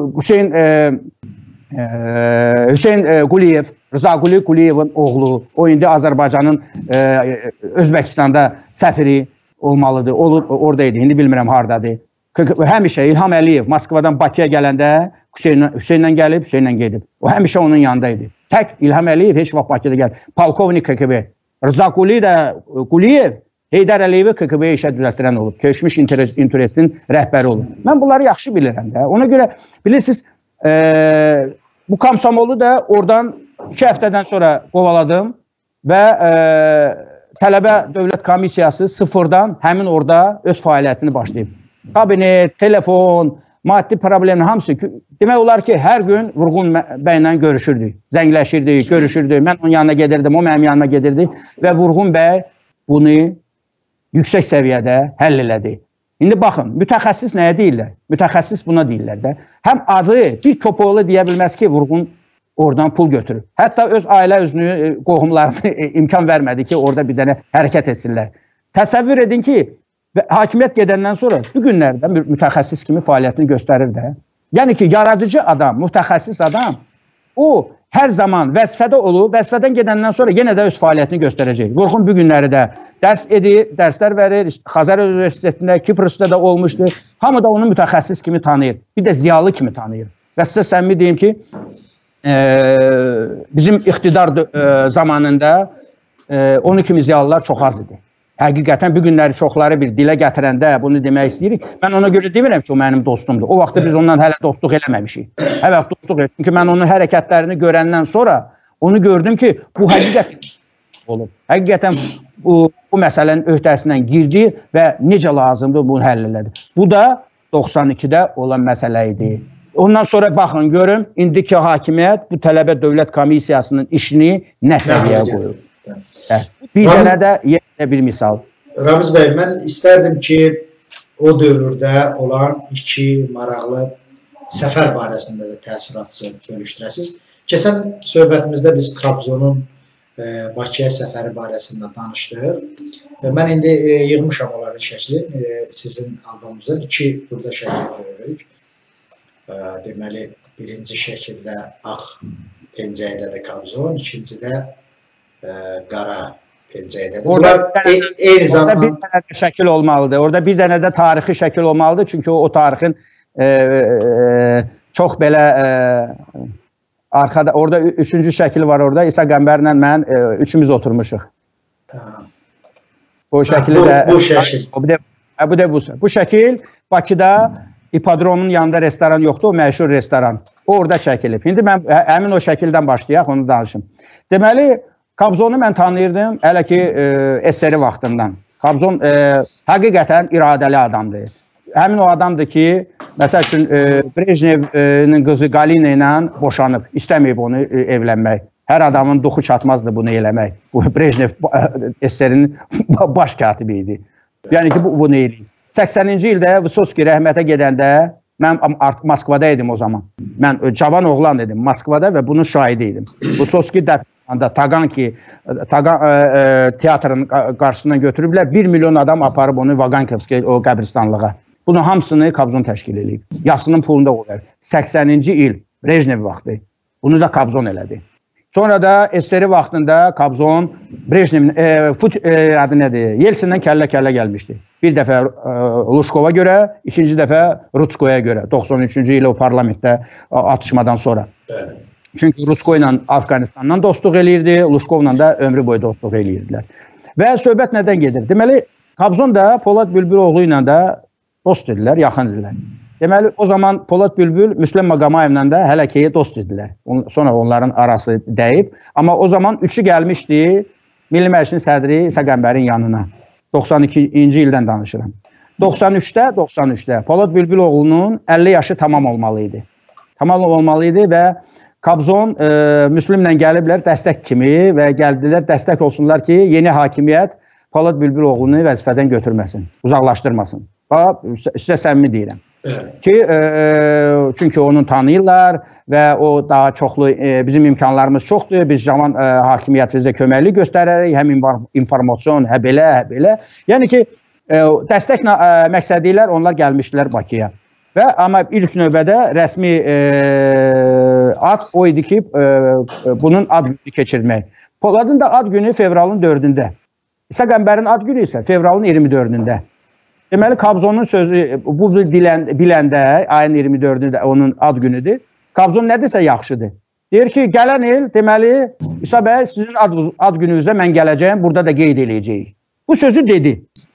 Hüseyn Quliyev, Rıza Quliyevin oğlu, o indi Azərbaycanın Özbəkistanda səfiri olmalıdır, oradaydı, indi bilmirəm haradadır. Həmişə İlham Əliyev Moskvadan Bakıya gələndə Hüseynlə gəlib, Hüseynlə gedib. O həmişə onun yanındaydı. Tək İlham Əliyev heç vaxt Bakıda gəlib. Polkovnik KGB. Rıza Quliyev Heydər Əliyevi KGB-yə işə düzəltdirən olub. Köçmüş interesinin rəhbəri olub. Mən bunları yaxşı bilirəm də. Ona görə bilirsiniz, bu Komsomolu da oradan 2 həftədən sonra qovaladım və Tələbə Dövlət Komissiyası sıfırdan həmin orada öz fəaliyyətini başlayıb. Kabinet, telefon, maddi problemin hamısı. Demək olar ki, hər gün Vurğun bəylə görüşürdük, zəngləşirdik, görüşürdük. Mən onun yanına gedirdim, o mənim yanıma gedirdi və Vurğun bəy bunu yüksək səviyyədə həll elədi. İndi baxın, mütəxəssis nəyə deyirlər? Mütəxəssis buna deyirlər də. Həm adı bir köpoğlu deyə bilməz ki, Vurğun oradan pul götürür. Hətta öz ailə özünü, qohumlarını imkan vermədi ki, orada bir dənə hərəkət etsinlər. Təsəvvür edin ki, hakimiyyət gedəndən sonra bu günlərdə mütəxəssis kimi fəaliyyətini göstərir də. Yəni ki, yaradıcı adam, mütəxəssis adam, o hər zaman vəzifədə olub, vəzifədən gedəndən sonra yenə də öz fəaliyyətini göstərəcək. Vurğun bu günləri də dərs edir, dərslər verir, Xəzər Universitetində, Kiprosda da olmuşdur. Hamı da onu mütəxəssis kimi tanıyır, bir də ziyalı kimi tanıyır. Və sizə səmimi deyim ki, bizim iqtidar zamanında onun kimi ziyalılar çox az idi. Həqiqətən bu günləri çoxları bir dilə gətirəndə bunu demək istəyirik. Mən ona görə demirəm ki, o mənim dostumdur. O vaxtda biz ondan hələ dostluq eləməmişik. Hələ dostluq etdik. Çünki mən onun hərəkətlərini görəndən sonra onu gördüm ki, bu həqiqətən olub. Həqiqətən bu məsələnin öhdəsindən girdi və necə lazımdır bunu həll elədi. Bu da 92-də olan məsələ idi. Ondan sonra baxın, görün, indiki hakimiyyət bu Tələbə Dövlət Komissiyasının işini nə səviyyəyə qoyur. Bir dənə də yenə bir misal. Ramiz bəy, mən istərdim ki, o dövrdə olan iki maraqlı səfər barəsində də təəssüratı bölüşdürəsiniz. Keçən söhbətimizdə biz Qabzonun Bakıya səfəri barəsində danışdıq. Mən indi yığmışam onların şəklini, sizin albomumuzdan 2 burada şəkil görürük. Deməli, birinci şəkildə ağ pencəkdədir Qabzon, ikincidə qara pencəkdədir. Orada bir dənə də şəkil olmalıdır. Orada bir dənə də tarixi şəkil olmalıdır. Çünki o tarixin çox belə arkada, orada üçüncü şəkil var orada. İsa Qəmbərlə mən üçümüz oturmuşuq. O şəkili də... Bu şəkil. Bu şəkil Bakıda İpodromun yanında restoran yoxdur, o məşhur restoran. Orada çəkilib. İndi mən həmin o şəkildən başlayaq, onu danışım. Deməli, Qabzonu mən tanıyırdım, hələ ki SSR vaxtından. Qabzon həqiqətən iradəli adamdır. Həmin o adamdır ki, məsəl üçün Brejnevin qızı Galina ilə boşanıb, istəməyib onu evlənmək. Hər adamın duxu çatmazdı bunu eləmək. Bu Brejnev SSR-nin baş katibi idi. Yəni ki, bunu eləyib. 80-ci ildə Vysotski rəhmətə gedəndə, mən artıq Moskvada idim o zaman. Mən cavan oğlan idim Moskvada və bunun şahidi idim. Vysotski dəfəndə Tagan teatrının qarşısından götürüblər. 1 milyon adam aparıb onu Vagankovski o qəbristanlığa. Bunun hamısını Qabzon təşkil edib. Yasının pulunda o verir. 80-ci il Brejnev vaxtı. Bunu da Qabzon elədi. Sonra da SSR vaxtında Qabzon Brejnevin adı nədir? Yeltsindən kəllə-kəllə gəlmişdi. Bir dəfə Luşkova görə, ikinci dəfə Rutskoya görə. 93-cü il o parlamentdə atışmadan sonra. Çünki Rutsko ilə Afqanistandan dostluq eləyirdi, Luşkovla da ömrü boyu dostluq eləyirdilər. Və söhbət nədən gedir? Deməli, Qabzon da Polad Bülbüloğlu ilə də dost idilər, yaxın idilər. Deməli, o zaman Polad Bülbül Müslüm Maqamayevlə də hələ ki dost idilər. Sonra onların arası dəyib. Amma o zaman üçü gəlmişdi Milli Məclisin sədri İsa Qəmbərin yanına. 92-ci ildən danışıram. 93-də Polad Bülbüloğlu'nun 50 yaşı tamam olmalıydı. Tamam olmalıydı və Qabzon Müslümlə gəliblər dəstək kimi və gəldilər dəstək olsunlar ki, yeni hakimiyyət Polad Bülbüloğlu'nu vəzifədən götürməsin, uzaqlaşdırmasın. Sizə səmimi deyirəm. Ki, çünki onu tanıyırlar və o daha çoxlu, bizim imkanlarımız çoxdur, biz cavan hakimiyyətimizə köməklik göstərərik, həm informasyon, hə belə. Yəni ki, dəstək məqsədi ilə onlar gəlmişdilər Bakıya. Amma ilk növbədə rəsmi ad o idi ki, bunun ad günü keçirmək. Poladın da ad günü fevralın 4-ündə. İsa Qəmbərin ad günü isə fevralın 24-ündə. Deməli, Qabzonun sözü, bu biləndə, ayın 24-də onun ad günüdür. Qabzon nədirsə yaxşıdır. Deyir ki, gələn il, deməli, İsa bəy, sizin ad gününüzdə mən gələcəyim, burada da qeyd eləyəcəyik. Bu sözü dedi.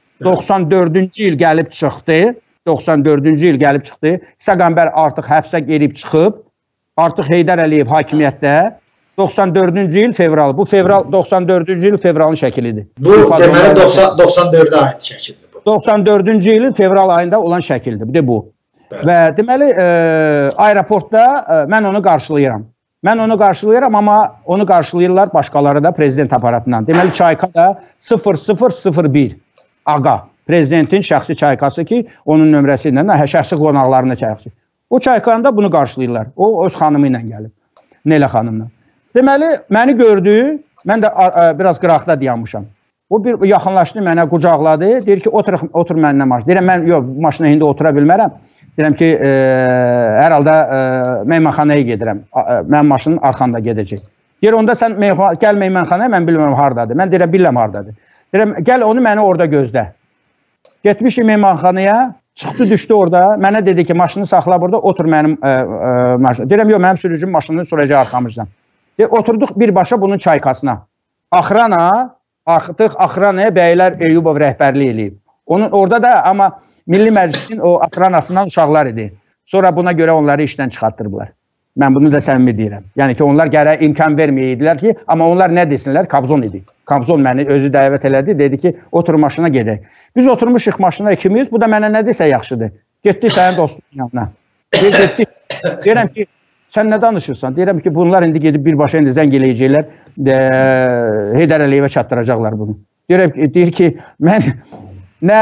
94-cü il gəlib çıxdı. 94-cü il gəlib çıxdı. İsa Qəmbər artıq həbsə gelib çıxıb, artıq Heydər Əliyev hakimiyyətdə. 94-cü il fevral. Bu 94-cü il fevralın şəkilidir. Bu deməli 94-də aid şəkildir. 94-cü ilin fevral ayında olan şəkildir. Bir də bu. Və deməli, aeroportda mən onu qarşılayıram. Mən onu qarşılayıram, amma onu qarşılayırlar başqaları da prezident aparatından. Deməli, Çayka da 0001 Ağa. Prezidentin şəxsi çaykası ki, onun nömrəsi ilə, şəxsi qonaqlarına çaykası. O çaykanında bunu qarşılayırlar. O, öz xanımı ilə gəlib. Nelə xanımla. Deməli, məni gördü, mən də biraz qıraqda dayanmışam. O bir yaxınlaşdı, mənə qucaqladı, deyir ki, otur mənimlə maşın. Deyirəm, mən yox, bu maşına indi otura bilmərəm. Deyirəm ki, hər halda meymanxanaya gedirəm. Mənim maşının arxanda gedəcək. Deyir, onda sən gəl meymanxanaya, mən bilməm haradadır. Mən deyirəm, bilməm haradadır. Deyirəm, gəl onu mənə orada gözlə. Getmişim meymanxanaya, çıxdı, düşdü orada. Mənə dedi ki, maşını saxla burada, otur mənim maşını. Deyirəm, yox, mənim sürücüm maşını sürəcək arxamızdan. Deyir, oturduq birbaşa bunun çaykasına. Artıq Axranaya bəylər Eyyubov rəhbərlik eləyib. Orada da, amma Milli Məclisin o Axranasından uşaqlar idi. Sonra buna görə onları işdən çıxartdırıblar. Mən bunu da səmimi deyirəm. Yəni ki, onlar gərək imkan verməyəydilər ki, amma onlar nə desinlər? Qabzon idi. Qabzon məni özü dəvət elədi, dedi ki, otur maşına gedək. Biz oturmuşuq maşına ikimiz, bu da mənə nə desə yaxşıdır. Getdi sənin dostun yanına. Deyirəm ki, sən nə danışırsan? Deyirəm ki, bunlar indi gedib birbaşa indi zəng eləyəcəklər, Heydər Əliyevə çatdıracaqlar bunu. Deyir ki, mən nə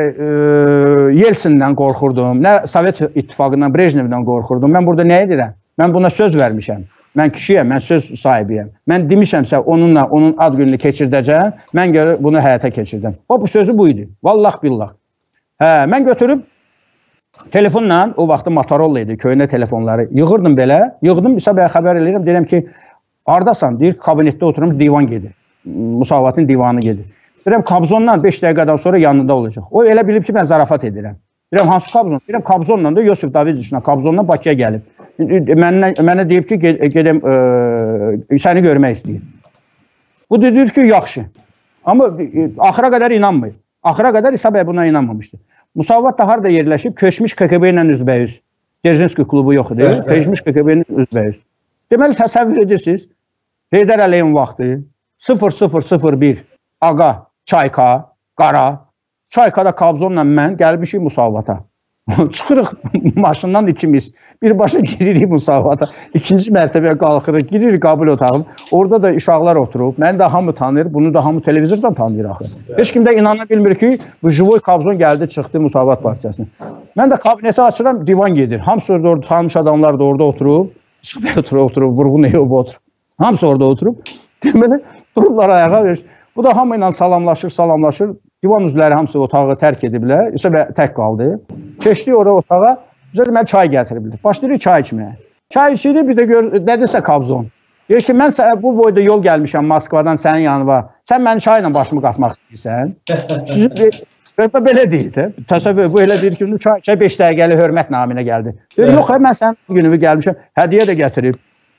Yeltsindən qorxurdum, nə Sovet İttifaqından, Brejnevdən qorxurdum. Mən burada nə edirəm? Mən buna söz vermişəm. Mən kişiyəm, mən söz sahibiyəm. Mən demişəmsə onunla, onun ad gününü keçirdəcəm, mən görə bunu həyata keçirdim. Bu sözü bu idi. Vallah billah. Mən götürüb telefonla, o vaxtı Motorola idi, köynə telefonları yığırdım belə. Yığdım, İsa bəyə xəbər eləyirəm. Deyirəm ki, haradasan? Deyir, kabinetdə oturmuş, divan gedir. Musavatın divanı gedir. Deyirəm, Qabzondan 5 dəqiqədən sonra yanında olacaq. O elə bilib ki, mən zarafat edirəm. Deyirəm, hansı Qabzon? Deyirəm, Qabzonla da Yosif Davidoviçlə Qabzondan Bakıya gəlib. Mənə deyib ki, gedəm, səni görmək istəyir. Bu deyir ki, yaxşı. Amma axıra qədər inanmır. Axıra qədər İsa bəy buna inanmamışdı. Musavat da harada yerləşib? Köçmüş KKB ilə üzbəyüz. Dzerzhinski klubu yox idi. Köçmüş KKB-nin üzbəyüz. Deməli, təsəvvür edirsiniz, Heydər Əliyevin vaxtı 0001 Ağa, Çayka, Qara, Çaykada Qabzonla mən gəlmişik Musavata. Çıxırıq maşından ikimiz. Birbaşa giririk Musavata. İkinci mərtəbəyə qalxırıq, giririk qəbul otağına. Orada da uşaqlar oturub. Məni də hamı tanır, bunu da hamı televizordan tanıyır axı. Heç kim də inana bilmir ki, bu Jivoy Qabzon gəldi, çıxdı Musavat Partiyasına. Mən də kabineti açıram, divan gedir. Hamısı orada tanış adamlar da orada oturub. Çıxıb oturub, Vurğun Eyüp oturub. Hamısı orada oturub. Deməli, dururlar ayağa. Bu da hamı ilə salamlaşır. Divan üzvləri hamısı otağı tərk ediblər. İsa bəy tək qaldı. Keçdi oraya otağa. Bizə də mən çay gətiriblər. Başlayırıq çay içməyə. Çay içirik, bir də nədirsə Qabzon. Deyir ki, mən bu boyda yol gəlmişəm Moskvadan sənin yanına. Sən məni çayla başımı qatmaq istəyirsən. Belə deyir də. Təsəvvür, bu elə deyir ki, çay 5 dəqiqəli hörmət naminə gəldi. Deyir, yox, mən sənin günümü gəlmişəm. Hədiyyə də gətirib.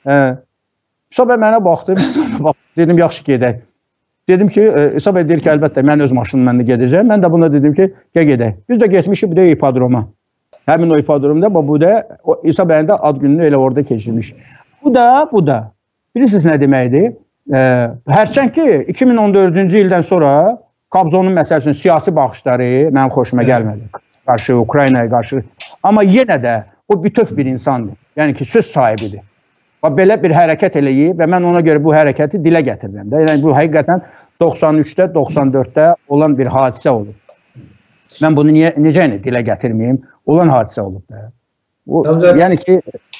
İsa bəy mənə baxdı. Dedim, yaxşı gedək. Dedim ki, İsa bəy deyir ki, əlbəttə, mən öz maşınımla gedəcəm. Mən də buna dedim ki, gedək. Biz də getmişik bir də ipodroma. Həmin o ipodromda, bu da İsa bəyin də ad gününü elə orada keçirmiş. Bu da. Bilirsiniz nə deməkdir? Hərçənd ki, 2014-cü ildən sonra Qabzonun məsələsinin siyasi baxışları mənim xoşuma gəlmədi. Qarşı, Ukraynaya qarşı. Amma yenə də o bütöv bir insandır. Yəni ki, söz sahibidir. Belə bir hərəkət eləyib və mən ona görə bu hərəkəti dilə gətirdim. Yəni, bu həqiqətən 93-də, 94-də olan bir hadisə olub. Mən bunu necə dilə gətirməyim? Olan hadisə olub. Yəni ki...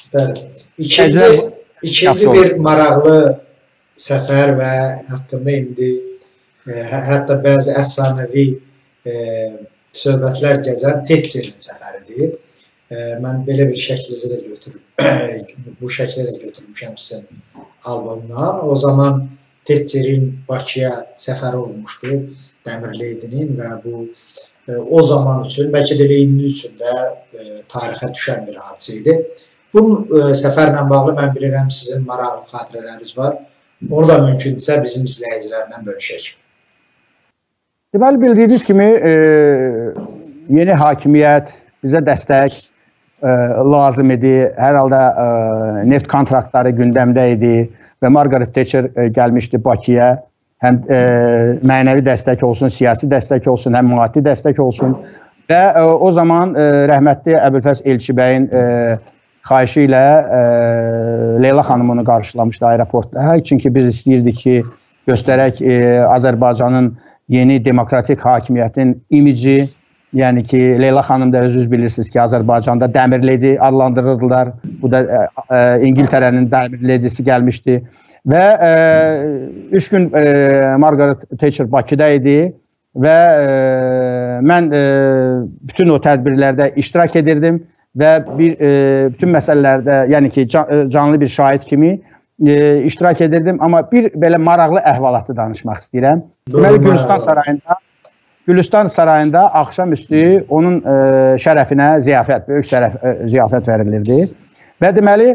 İkinci bir maraqlı səfər və haqqında indi hətta bəzi əfsanəvi söhbətlər gəzən Tetçerin səfəridir. Mən belə bir şəklizi də bu şəklə də götürmüşəm sizin albomdan. O zaman Tetçerin Bakıya səfəri olmuşdu, Dəmirleydinin və bu o zaman üçün, bəlkə də indi üçün də tarixə düşən bir hadisə idi. Bu səfərlə bağlı mən bilirəm sizin maraqlı xatirələriniz var. Onu da mümkünsə bizim izləyicilərlə bölüşək. Deməli, bildiyiniz kimi yeni hakimiyyət bizə dəstək lazım idi. Hər halda neft kontraktları gündəmdə idi və Margaret Thatcher gəlmişdi Bakıya. Həm mənəvi dəstək olsun, siyasi dəstək olsun, həm maddi dəstək olsun. Və o zaman rəhmətli Əbülfəz Elçibəyin xahişi ilə Leyla xanım onu qarşılamışdı aeroportda. Çünki biz istəyirdik ki, göstərək Azərbaycanın yeni demokratik hakimiyyətin imici, yəni ki, Leyla xanım da özünüz bilirsiniz ki, Azərbaycanda Dəmirledi adlandırırdılar. Bu da İngiltərənin Dəmirledisi gəlmişdi. Və 3 gün Margaret Thatcher Bakıda idi və mən bütün o tədbirlərdə iştirak edirdim və bütün məsələlərdə, yəni ki, canlı bir şahid kimi iştirak edirdim. Amma bir belə maraqlı əhvalatı danışmaq istəyirəm. Deməli, Gülüstan sarayında axşamüstü onun şərəfinə ziyafət, böyük ziyafət verilirdi. Və deməli,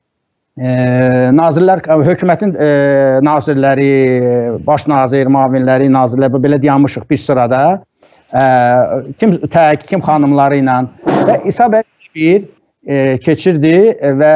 hökumətin nazirləri, baş nazir, mavinləri, nazirlər belə dayanmışıq bir sırada. Kim xanımları ilə və İsa bəy keçirdi və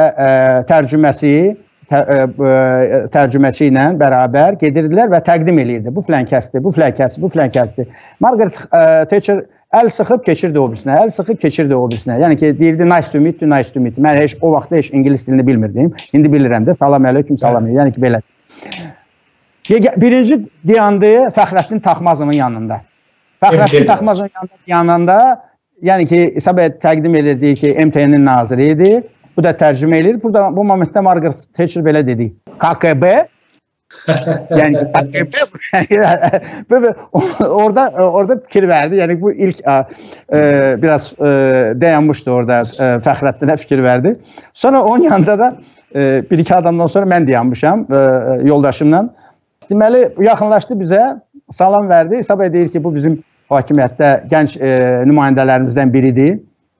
tərcüməsi ilə bərabər gedirdilər və təqdim edirdi. Bu filankəsdir, bu filankəsdir, bu filankəsdir. Margaret Thatcher əl sıxıb keçirdi o birisinə, əl sıxıb keçirdi o birisinə. Yəni ki, deyirdi, nice to meet you, nice to meet you. Mən o vaxtda heç ingilis dilini bilmirdim. İndi bilirəm də, salam əleykum, salam əleykum. Yəni ki, belə. Birinci dayandı Fəxrəddin Taxmazovun yanında. Fəxrəddin Taxmazovun yanında, yəni ki, İsa bəy təqdim edirdi ki, MTN-nin naziri idi. Bu da tərcümə edir. Burada bu momentdə Margaret Thatcher belə dedi. KKB. Yəni KKB. Orada fikir verdi. Yəni bu ilk biraz dayanmışdı orada. Fəxrəddinə fikir verdi. Sonra onun yanında da bir-iki adamdan sonra mən dayanmışam yoldaşımla. Deməli, yaxınlaşdı bizə. Salam verdi. İsa bəy deyir ki, bu bizim hakimiyyətdə gənc nümayəndələrimizdən biridir.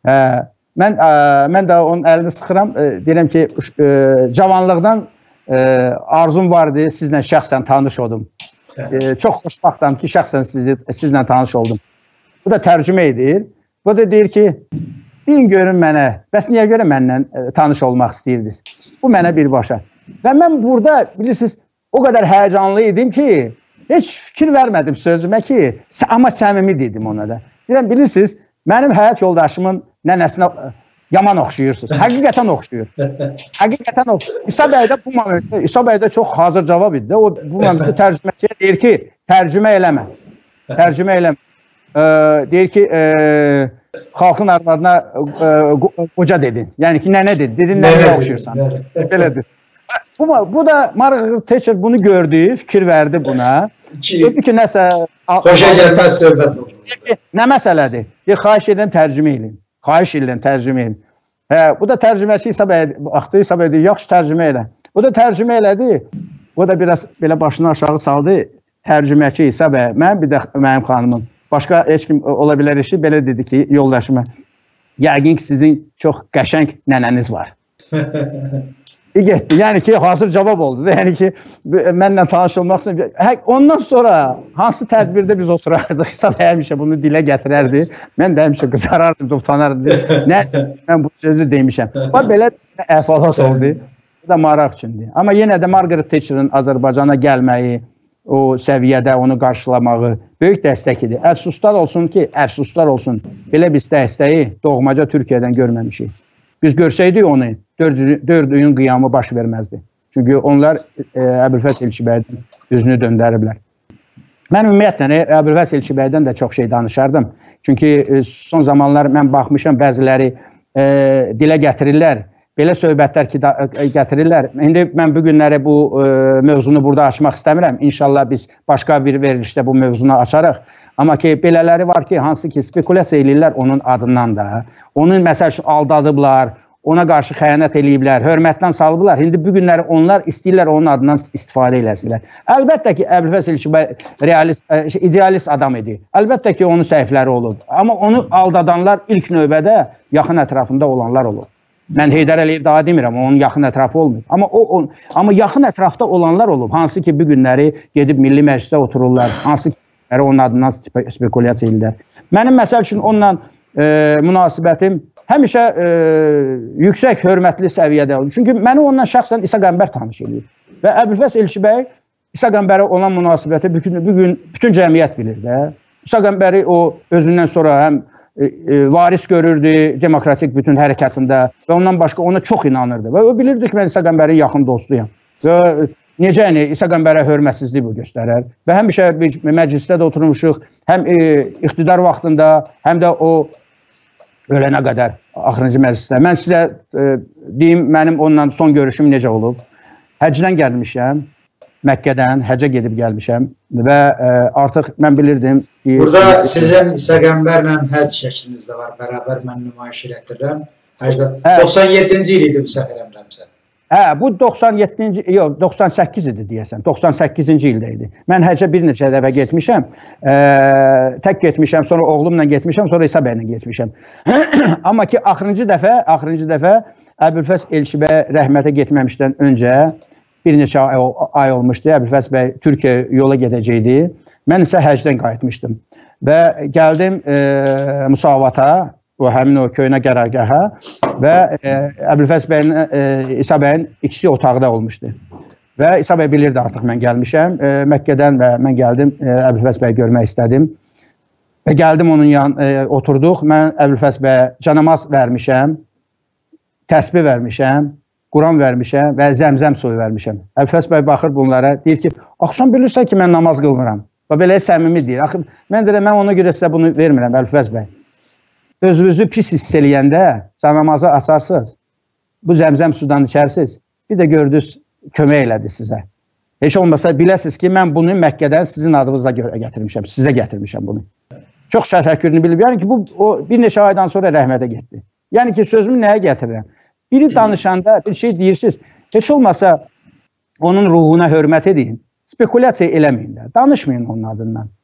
Mən də onun əlini sıxıram, deyirəm ki, cavanlıqdan arzum vardı, sizlə şəxsən tanış oldum. Çox xoşbəxtəm ki, şəxsən sizlə tanış oldum. Bu da tərcümə edir. Bu da deyir ki, deyin görün mənə, bəs niyə görə mənlə tanış olmaq istəyirdiniz? Bu mənə birbaşa. Və mən burada, bilirsiniz, o qədər həyəcanlı idim ki, heç fikir vermədim sözümə ki, amma səmimi dedim ona da. Deyirəm, bilirsiniz, mənim həyat yoldaşımın nənəsinə yaman oxşuyursunuz. Həqiqətən oxşuyur. Həqiqətən oxşuyur. İsa bəy də çox hazır cavab idi. O bu məmləkdə tərcüməçiyə deyir ki, tərcümə eləmə. Tərcümə eləmə. Deyir ki, xalqın arvadına qoca dedin. Yəni ki, nənə dedin. Dedin, nənəyə oxşuyursan. Belədir. Bu da Margaret Thatcher bunu gördü, fikir verdi buna. Dedi ki, nəsə... Xoşa gəlməz söhbət olur. Nə məsələdir? Xahiş edən tərcümə edin. Xahiş edən tərcümə edin. Bu da tərcüməçi İsa bəy deyir, yaxşı tərcümə elə. Bu da tərcümə elədi. O da biraz belə başını aşağı saldı. Tərcüməçi İsa bəy, bir də mənim xanımım. Başqa heç kim ola bilər işi belə dedi ki, yoldaşıma. Yəqin ki, sizin çox qəşəng nənəniz var. Getdi. Yəni ki, hazır cavab oldu. Yəni ki, mənlə tanış olmaq üçün. Ondan sonra hansı tədbirdə biz oturardıq? İsa bəy həmişə bunu dilə gətirərdi. Mən də həmişə qızarardım, utanardım. Nə, mən bu sözü demişəm. Belə əhvalat oldu. Bu da maraq üçündür. Amma yenə də Margaret Thatcher'ın Azərbaycana gəlməyi, o səviyyədə onu qarşılamağı böyük dəstəkidir. Əfsuslar olsun ki, əfsuslar olsun. Belə biz dəstəyi doğmaca Türkiyədən görməmişik. Biz görsəydik onu, 4 iyun qiyamı baş verməzdi. Çünki onlar Əbülfəz Elçibəydən üzünü döndəriblər. Mən ümumiyyətlə Əbülfəz Elçibəydən də çox şey danışardım. Çünki son zamanlar mən baxmışam, bəziləri dilə gətirirlər. Belə söhbətlər ki, gətirirlər. İndi mən bu günləri bu mövzunu burada açmaq istəmirəm. İnşallah biz başqa bir verilişdə bu mövzunu açarıq. Amma ki, belələri var ki, hansı ki, spekulyasiya edirlər onun adından da. Onu, məsəl üçün, aldadıblar, ona qarşı xəyanət eləyiblər, hörmətdən salıblar. İndi bu günləri onlar istəyirlər onun adından istifadə eləsinlər. Əlbəttə ki, Əbülfəz Elçibəy idealist adam idi. Əlbəttə ki, onun səhvləri olub. Amma onu aldadanlar ilk növbədə yaxın ətrafında olanlar olub. Mən Heydər Əliyev daha demirəm, onun yaxın ətrafı olmuyor. Amma yaxın ətrafda olanlar olub. Hansı ki, bu günləri gedib Milli Məclisdə otururlar. Hansı ki, onun adından spekulyasiya edirlər. Mənim, məsəl üçün, onunla münasibətim həmişə yüksək, hörmətli səviyyədə olur. Çünki məni onunla şəxsən İsa Qəmbər tanış edir. Və Əbülfəz Elçibəy İsa Qəmbərə olan münasibəti bütün cəmiyyət bilir də. İsa Qəmbəri o özündən sonra həm varis görürdü demokratik bütün hərəkatında və ondan başqa ona çox inanırdı. Və o bilirdi ki, mən İsa Qəmbərin yaxın dostuyam. Və necə yəni İsa Qəmbərə hörmətsizlik bu göstərər. Və həmişə məclisdə də oturmuşuq, həm iqtidar vaxtında, həm də o ölənə qədər axırıncı məclisdə. Mən sizə deyim, mənim onunla son görüşüm necə olub. Həcdən gəlmişəm, Məkkədən həcə gedib gəlmişəm və artıq mən bilirdim ki... Burada sizin İsa Qəmbərlə həcc şəkliniz də var, bərabər mən nümayiş elətdirirəm. 97-ci il idi bu səfər əmrəmsə. Bu 98 idi deyəsən, 98-ci ildə idi. Mən həcə bir neçə dəfə getmişəm, tək getmişəm, sonra oğlumla getmişəm, sonra İsa bəylə getmişəm. Amma ki, axırıncı dəfə Əbülfəz Elçibəy rəhmətə getməmişdən öncə bir neçə ay olmuşdu. Əbülfəz bəy Türkiyə yola gedəcəkdi. Mən isə həcdən qayıtmışdım. Və gəldim Musavata, həmin o köynə qərargaha və Əbülfəz bəyin, İsa bəyin ikisi otaqda olmuşdu. Və İsa bəy bilirdi artıq mən gəlmişəm Məkkədən və mən gəldim Əbülfəz bəyi görmək istədim. Və gəldim onun yanına, oturduq. Mən Əbülfəz bəyə canamaz vermişəm, təsbih vermişəm, Quran vermişəm və zəmzəm suyu vermişəm. Əbülfəz bəy baxır bunlara, deyir ki, axşam bilirsən ki, mən namaz qılmıram. Və belə səmimi deyir. Mən deyirəm, mən ona görə sizə bunu vermirəm, Əbülfəz bəy. Özünüzü pis hiss eləyəndə namazı asarsınız, bu zəmzəm sudan içərsiniz, bir də gördünüz, kömək elədi sizə. Heç olmasa biləsiniz ki, mən bunu Məkkədən sizin adınıza gətirmişəm, sizə gətirmişəm bunu. Çox təşəkkürünü bilib. Yəni ki, bu bir neçə aydan sonra rəhmətə getdi. Yəni ki, sözümü nəyə gətirirəm? Biri danışanda bir şey deyirsiniz, heç olmasa onun ruhuna hörmət edin, spekulyasiya eləməyin də, danışmayın onun adından.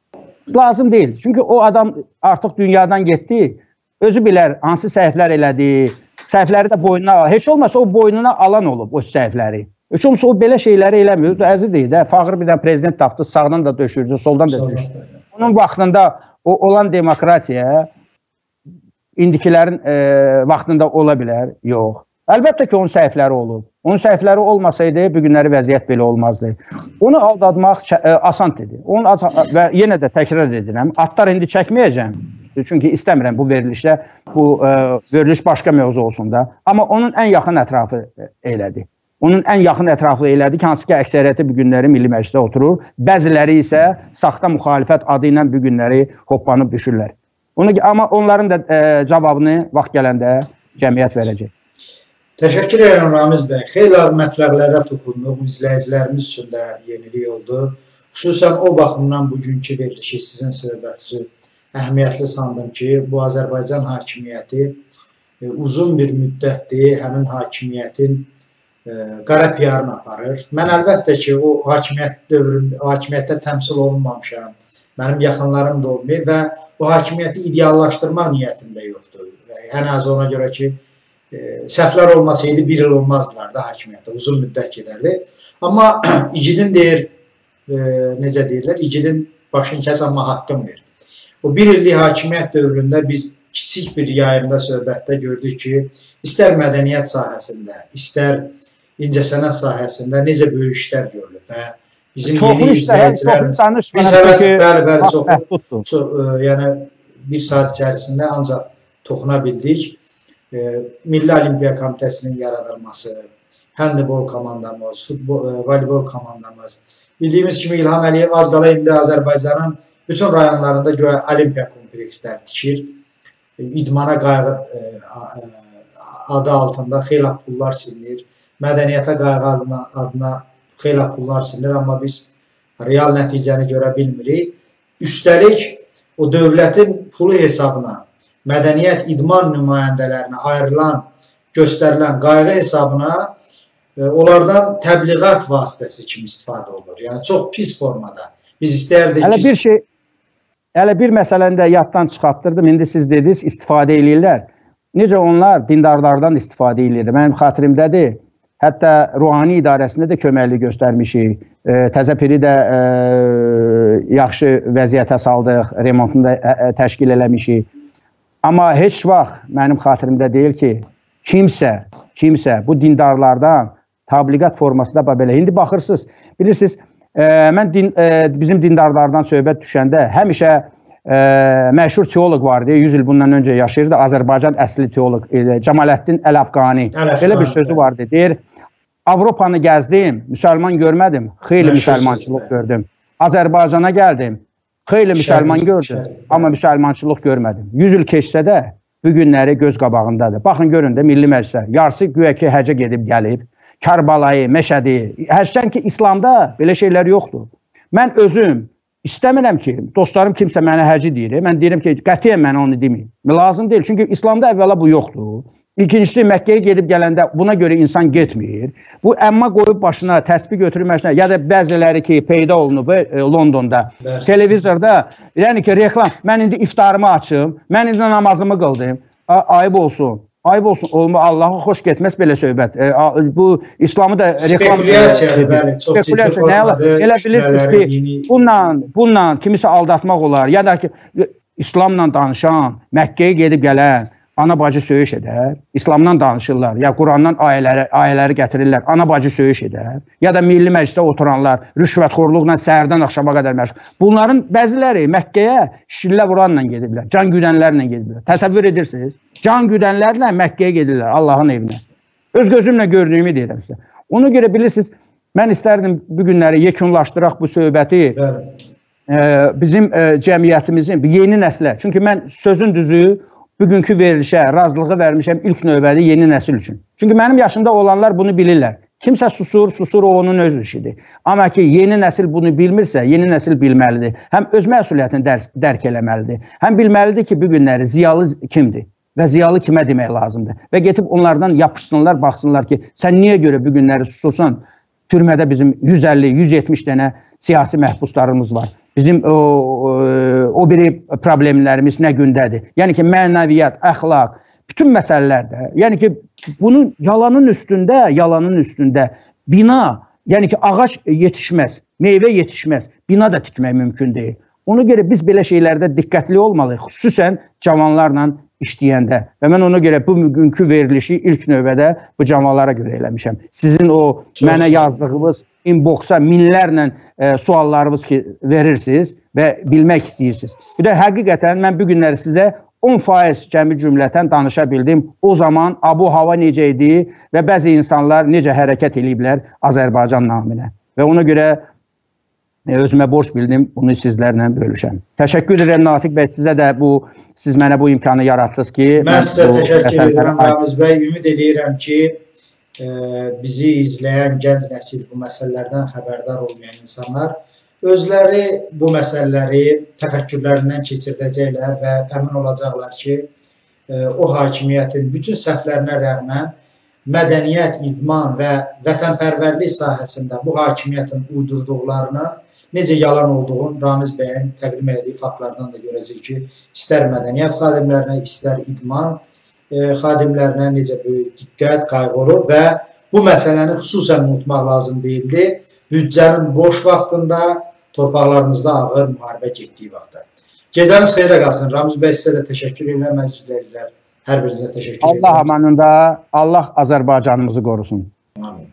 Lazım deyil. Çünki o adam artıq dünyadan getdi. Özü bilər hansı səhvlər elədi. Səhvləri də boynuna, heç olmasa o boynuna alan olub o səhvləri. Heç olmasa o belə şeyləri eləmir. Əziz deyil də, fağır bir də prezident tapdı, sağdan da döşürdü, soldan da döşürdü. Onun vaxtında o olan demokratiya indikilərin vaxtında ola bilər. Yox. Əlbəttə ki, onun səhvləri olub. Onun səhvləri olmasaydı, bugünləri vəziyyət belə olmazdı. Onu aldatmaq asan dedi. Və yenə də təkrar edirəm, atlar indi çəkməyəcəm. Çünki istəmirəm bu verilişdə, bu veriliş başqa mövzu olsun da. Amma onun ən yaxın ətrafı elədi. Onun ən yaxın ətrafı elədi ki, hansı ki, əksəriyyəti bu günləri Milli Məclisdə oturur. Bəziləri isə saxta müxalifət adı ilə bu günləri hoppanıb düşürlər. Amma onların da cavabını vaxt gələndə cəmiyyət verəcək. Təşəkkür edirəm Ramiz bəy. Xeyli mətləblərə toxunduq. İzləyicilərimiz üçün də yenilik oldu. Xüsusən o baxımdan bugünkü verilişi sizin söhbətinizi əhəmiyyətli sandım ki, bu Azərbaycan hakimiyyəti uzun bir müddətdir həmin hakimiyyətin qara piyarını aparır. Mən əlbəttə ki, o hakimiyyət dövründə, hakimiyyətdə təmsil olunmamışam. Mənim yaxınlarım da olmayıb və o hakimiyyəti ideallaşdırmaq niyyətində yoxdur. Ən az ona görə ki, səhvlər olmasaydı bir il olmazdılar da hakimiyyətdə, uzun müddət gedərdi. Amma icidin deyir, necə deyirlər, icidin başını kəs amma haqqın ver. O bir illik hakimiyyət dövründə biz kiçik bir yayımda söhbətdə gördük ki, istər mədəniyyət sahəsində, istər incəsənət sahəsində necə böyük işlər görülür və bizim yeni izləyicilərimiz biz yəni bir saat içərisində ancaq toxuna bildik. Milli Olimpiya Komitəsinin yaradılması, handbol komandamız, voleybol komandamız. Bildiyimiz kimi İlham Əliyev az qala indi Azərbaycanın bütün rayonlarında göyə olimpiya komplekslər tikir. İdmana qayğı adı altında xeyli pullar silinir. Mədəniyyətə qayğı adına xeyli pullar silinir, amma biz real nəticəni görə bilmirik. Üstəlik, o dövlətin pulu hesabına, mədəniyyət idman nümayəndələrinə ayrılan, göstərilən qayğı hesabına onlardan təbliğat vasitəsi kimi istifadə olur. Yəni, çox pis formada. Biz istəyərdik ki... Hələ bir məsələni də yaddan çıxartdırdım. İndi siz dediniz, istifadə edirlər. Necə onlar dindarlardan istifadə edirlər. Mənim xatirimdədir. Hətta ruhani idarəsində də köməklik göstərmişik. Təzə piri də yaxşı vəziyyətə saldıq. Remontunu da təşkil eləmişik. Amma heç vaxt mənim xatirimdə deyil ki, kimsə bu dindarlardan təbliğat formasında belə. İndi baxırsınız, bilirsiniz, mən bizim dindarlardan söhbət düşəndə həmişə məşhur teoloq vardı, 100 il bundan öncə yaşayırdı, Azərbaycan əsli teoloq, Cəmaləddin Əl-Əfqani, belə bir sözü vardı, deyir, Avropanı gəzdim, müsəlman görmədim, xeyli müsəlmançılıq gördüm, Azərbaycana gəldim, xeyli müsəlman gördüm, amma müsəlmançılıq görmədim. 100 il keçsə də bu günləri göz qabağındadır. Baxın, görün də Milli Məclisə, yarısı güya ki, həcə gedib gəlib, Kərbalayı, Məşədi, hərçən ki, İslamda belə şeylər yoxdur. Mən özüm istəmirəm ki, dostlarım kimsə mənə həci deyir, mən deyirəm ki, qətiyyən mənə onu deməyim. Lazım deyil, çünki İslamda əvvəla bu yoxdur. İkincisi, Məkkəyə gedib gələndə buna görə insan getmir. Bu əmma qoyub başına, təsbih götürülməsinə, ya da bəziləri ki, peyda olunub Londonda, televizorda, yəni ki, reklam, mən indi iftarımı açım, mən indi namazımı qıldım, ayıb olsun. Ayıb olsun, Allaha xoş getməz belə söhbət. Bu, İslamı da reklam... Spekulyasiyadır, bəli, çox ciddi formadır. Elə bilirsiniz ki, bununla kimisə aldatmaq olar, ya da ki, İslamla danışan, Məkkəyə gedib gələn, ana bacı söyüş edər, İslamdan danışırlar, ya Qurandan ayələri gətirirlər, ana bacı söyüş edər, ya da Milli Məclisdə oturanlar, rüşvətxorluqla səhərdən axşama qədər məşğul. Bunların bəziləri Məkkəyə şillə vuranla gediblər, can güdənlərlə gediblər. Təsəvvür edirsiniz? Can güdənlərlə Məkkəyə gedirlər, Allahın evinə. Öz gözümlə gördüyümü deyirəm sizə. Ona görə bilirsiniz, mən istərdim bu günləri yekunlaşdıraq bu söhbəti bizim cəmiyyətimizin, yeni nəslə. Çünki mən sözün düzü, bugünkü verilişə, razılığı vermişəm ilk növbədə yeni nəsil üçün. Çünki mənim yaşımda olanlar bunu bilirlər. Kimsə susur, o onun öz işidir. Amma ki, yeni nəsil bunu bilmirsə, yeni nəsil bilməlidir. Həm öz məsuliyyətini dərk eləməlidir. Həm bilməlidir ki, bu günləri ziyalı kimdir və ziyalı kimə demək lazımdır. Və getib onlardan yapışsınlar, baxsınlar ki, sən niyə görə bu günləri susursan? Türmədə bizim 150-170 dənə siyasi məhbuslarımız var. Bizim o biri problemlərimiz nə gündədir. Yəni ki, mənəviyyat, əxlaq, bütün məsələlərdə. Yəni ki, bunun yalanın üstündə bina, yəni ki, ağac yetişməz, meyvə yetişməz, bina da tikmək mümkün deyil. Ona görə biz belə şeylərdə diqqətli olmalıyıq, xüsusən cavanlarla işləyəndə. Və mən ona görə bu bugünkü verilişi ilk növbədə bu cavanlara görə eləmişəm. Sizin o mənə yazdığınız inboxa minlərlə suallarınız ki verirsiniz və bilmək istəyirsiniz. Bir də həqiqətən mən bu günləri sizə 10% cəmi cümlətən danışa bildim. O zaman abu-hava necə idi və bəzi insanlar necə hərəkət ediblər Azərbaycan naminə. Və ona görə özümə borc bildim, bunu sizlərlə bölüşəm. Təşəkkür edirəm Natiq bəy, sizə də siz mənə bu imkanı yaratdınız ki... Mən sizə təşəkkür edirəm Ramiz bəy. Ümid edirəm ki, bizi izləyən gənc nəsil, bu məsələlərdən xəbərdar olmayan insanlar özləri bu məsələləri təfəkkürlərindən keçirdəcəklər və əmin olacaqlar ki, o hakimiyyətin bütün səhvlərinə rəğmən mədəniyyət, idman və vətənpərvərlik sahəsində bu hakimiyyətin uydurduqlarını necə yalan olduğunu Ramiz bəyin təqdim etdiyi faktlardan da görəcək ki, istər mədəniyyət xadimlərinə, istər idman xadimlərinə necə böyük diqqət, qayğı olur və bu məsələni xüsusən unutmaq lazım deyildi. Büdcənin boş vaxtında, torpaqlarımızda ağır müharibə getdiyi vaxtda. Gecəniz xeyrə qalsın. Ramiz bəy sizə də təşəkkür edirəm, əziz izləyicilər. Hər birinizə təşəkkür edirəm. Allah amanında, Allah Azərbaycanımızı qorusun. Amin.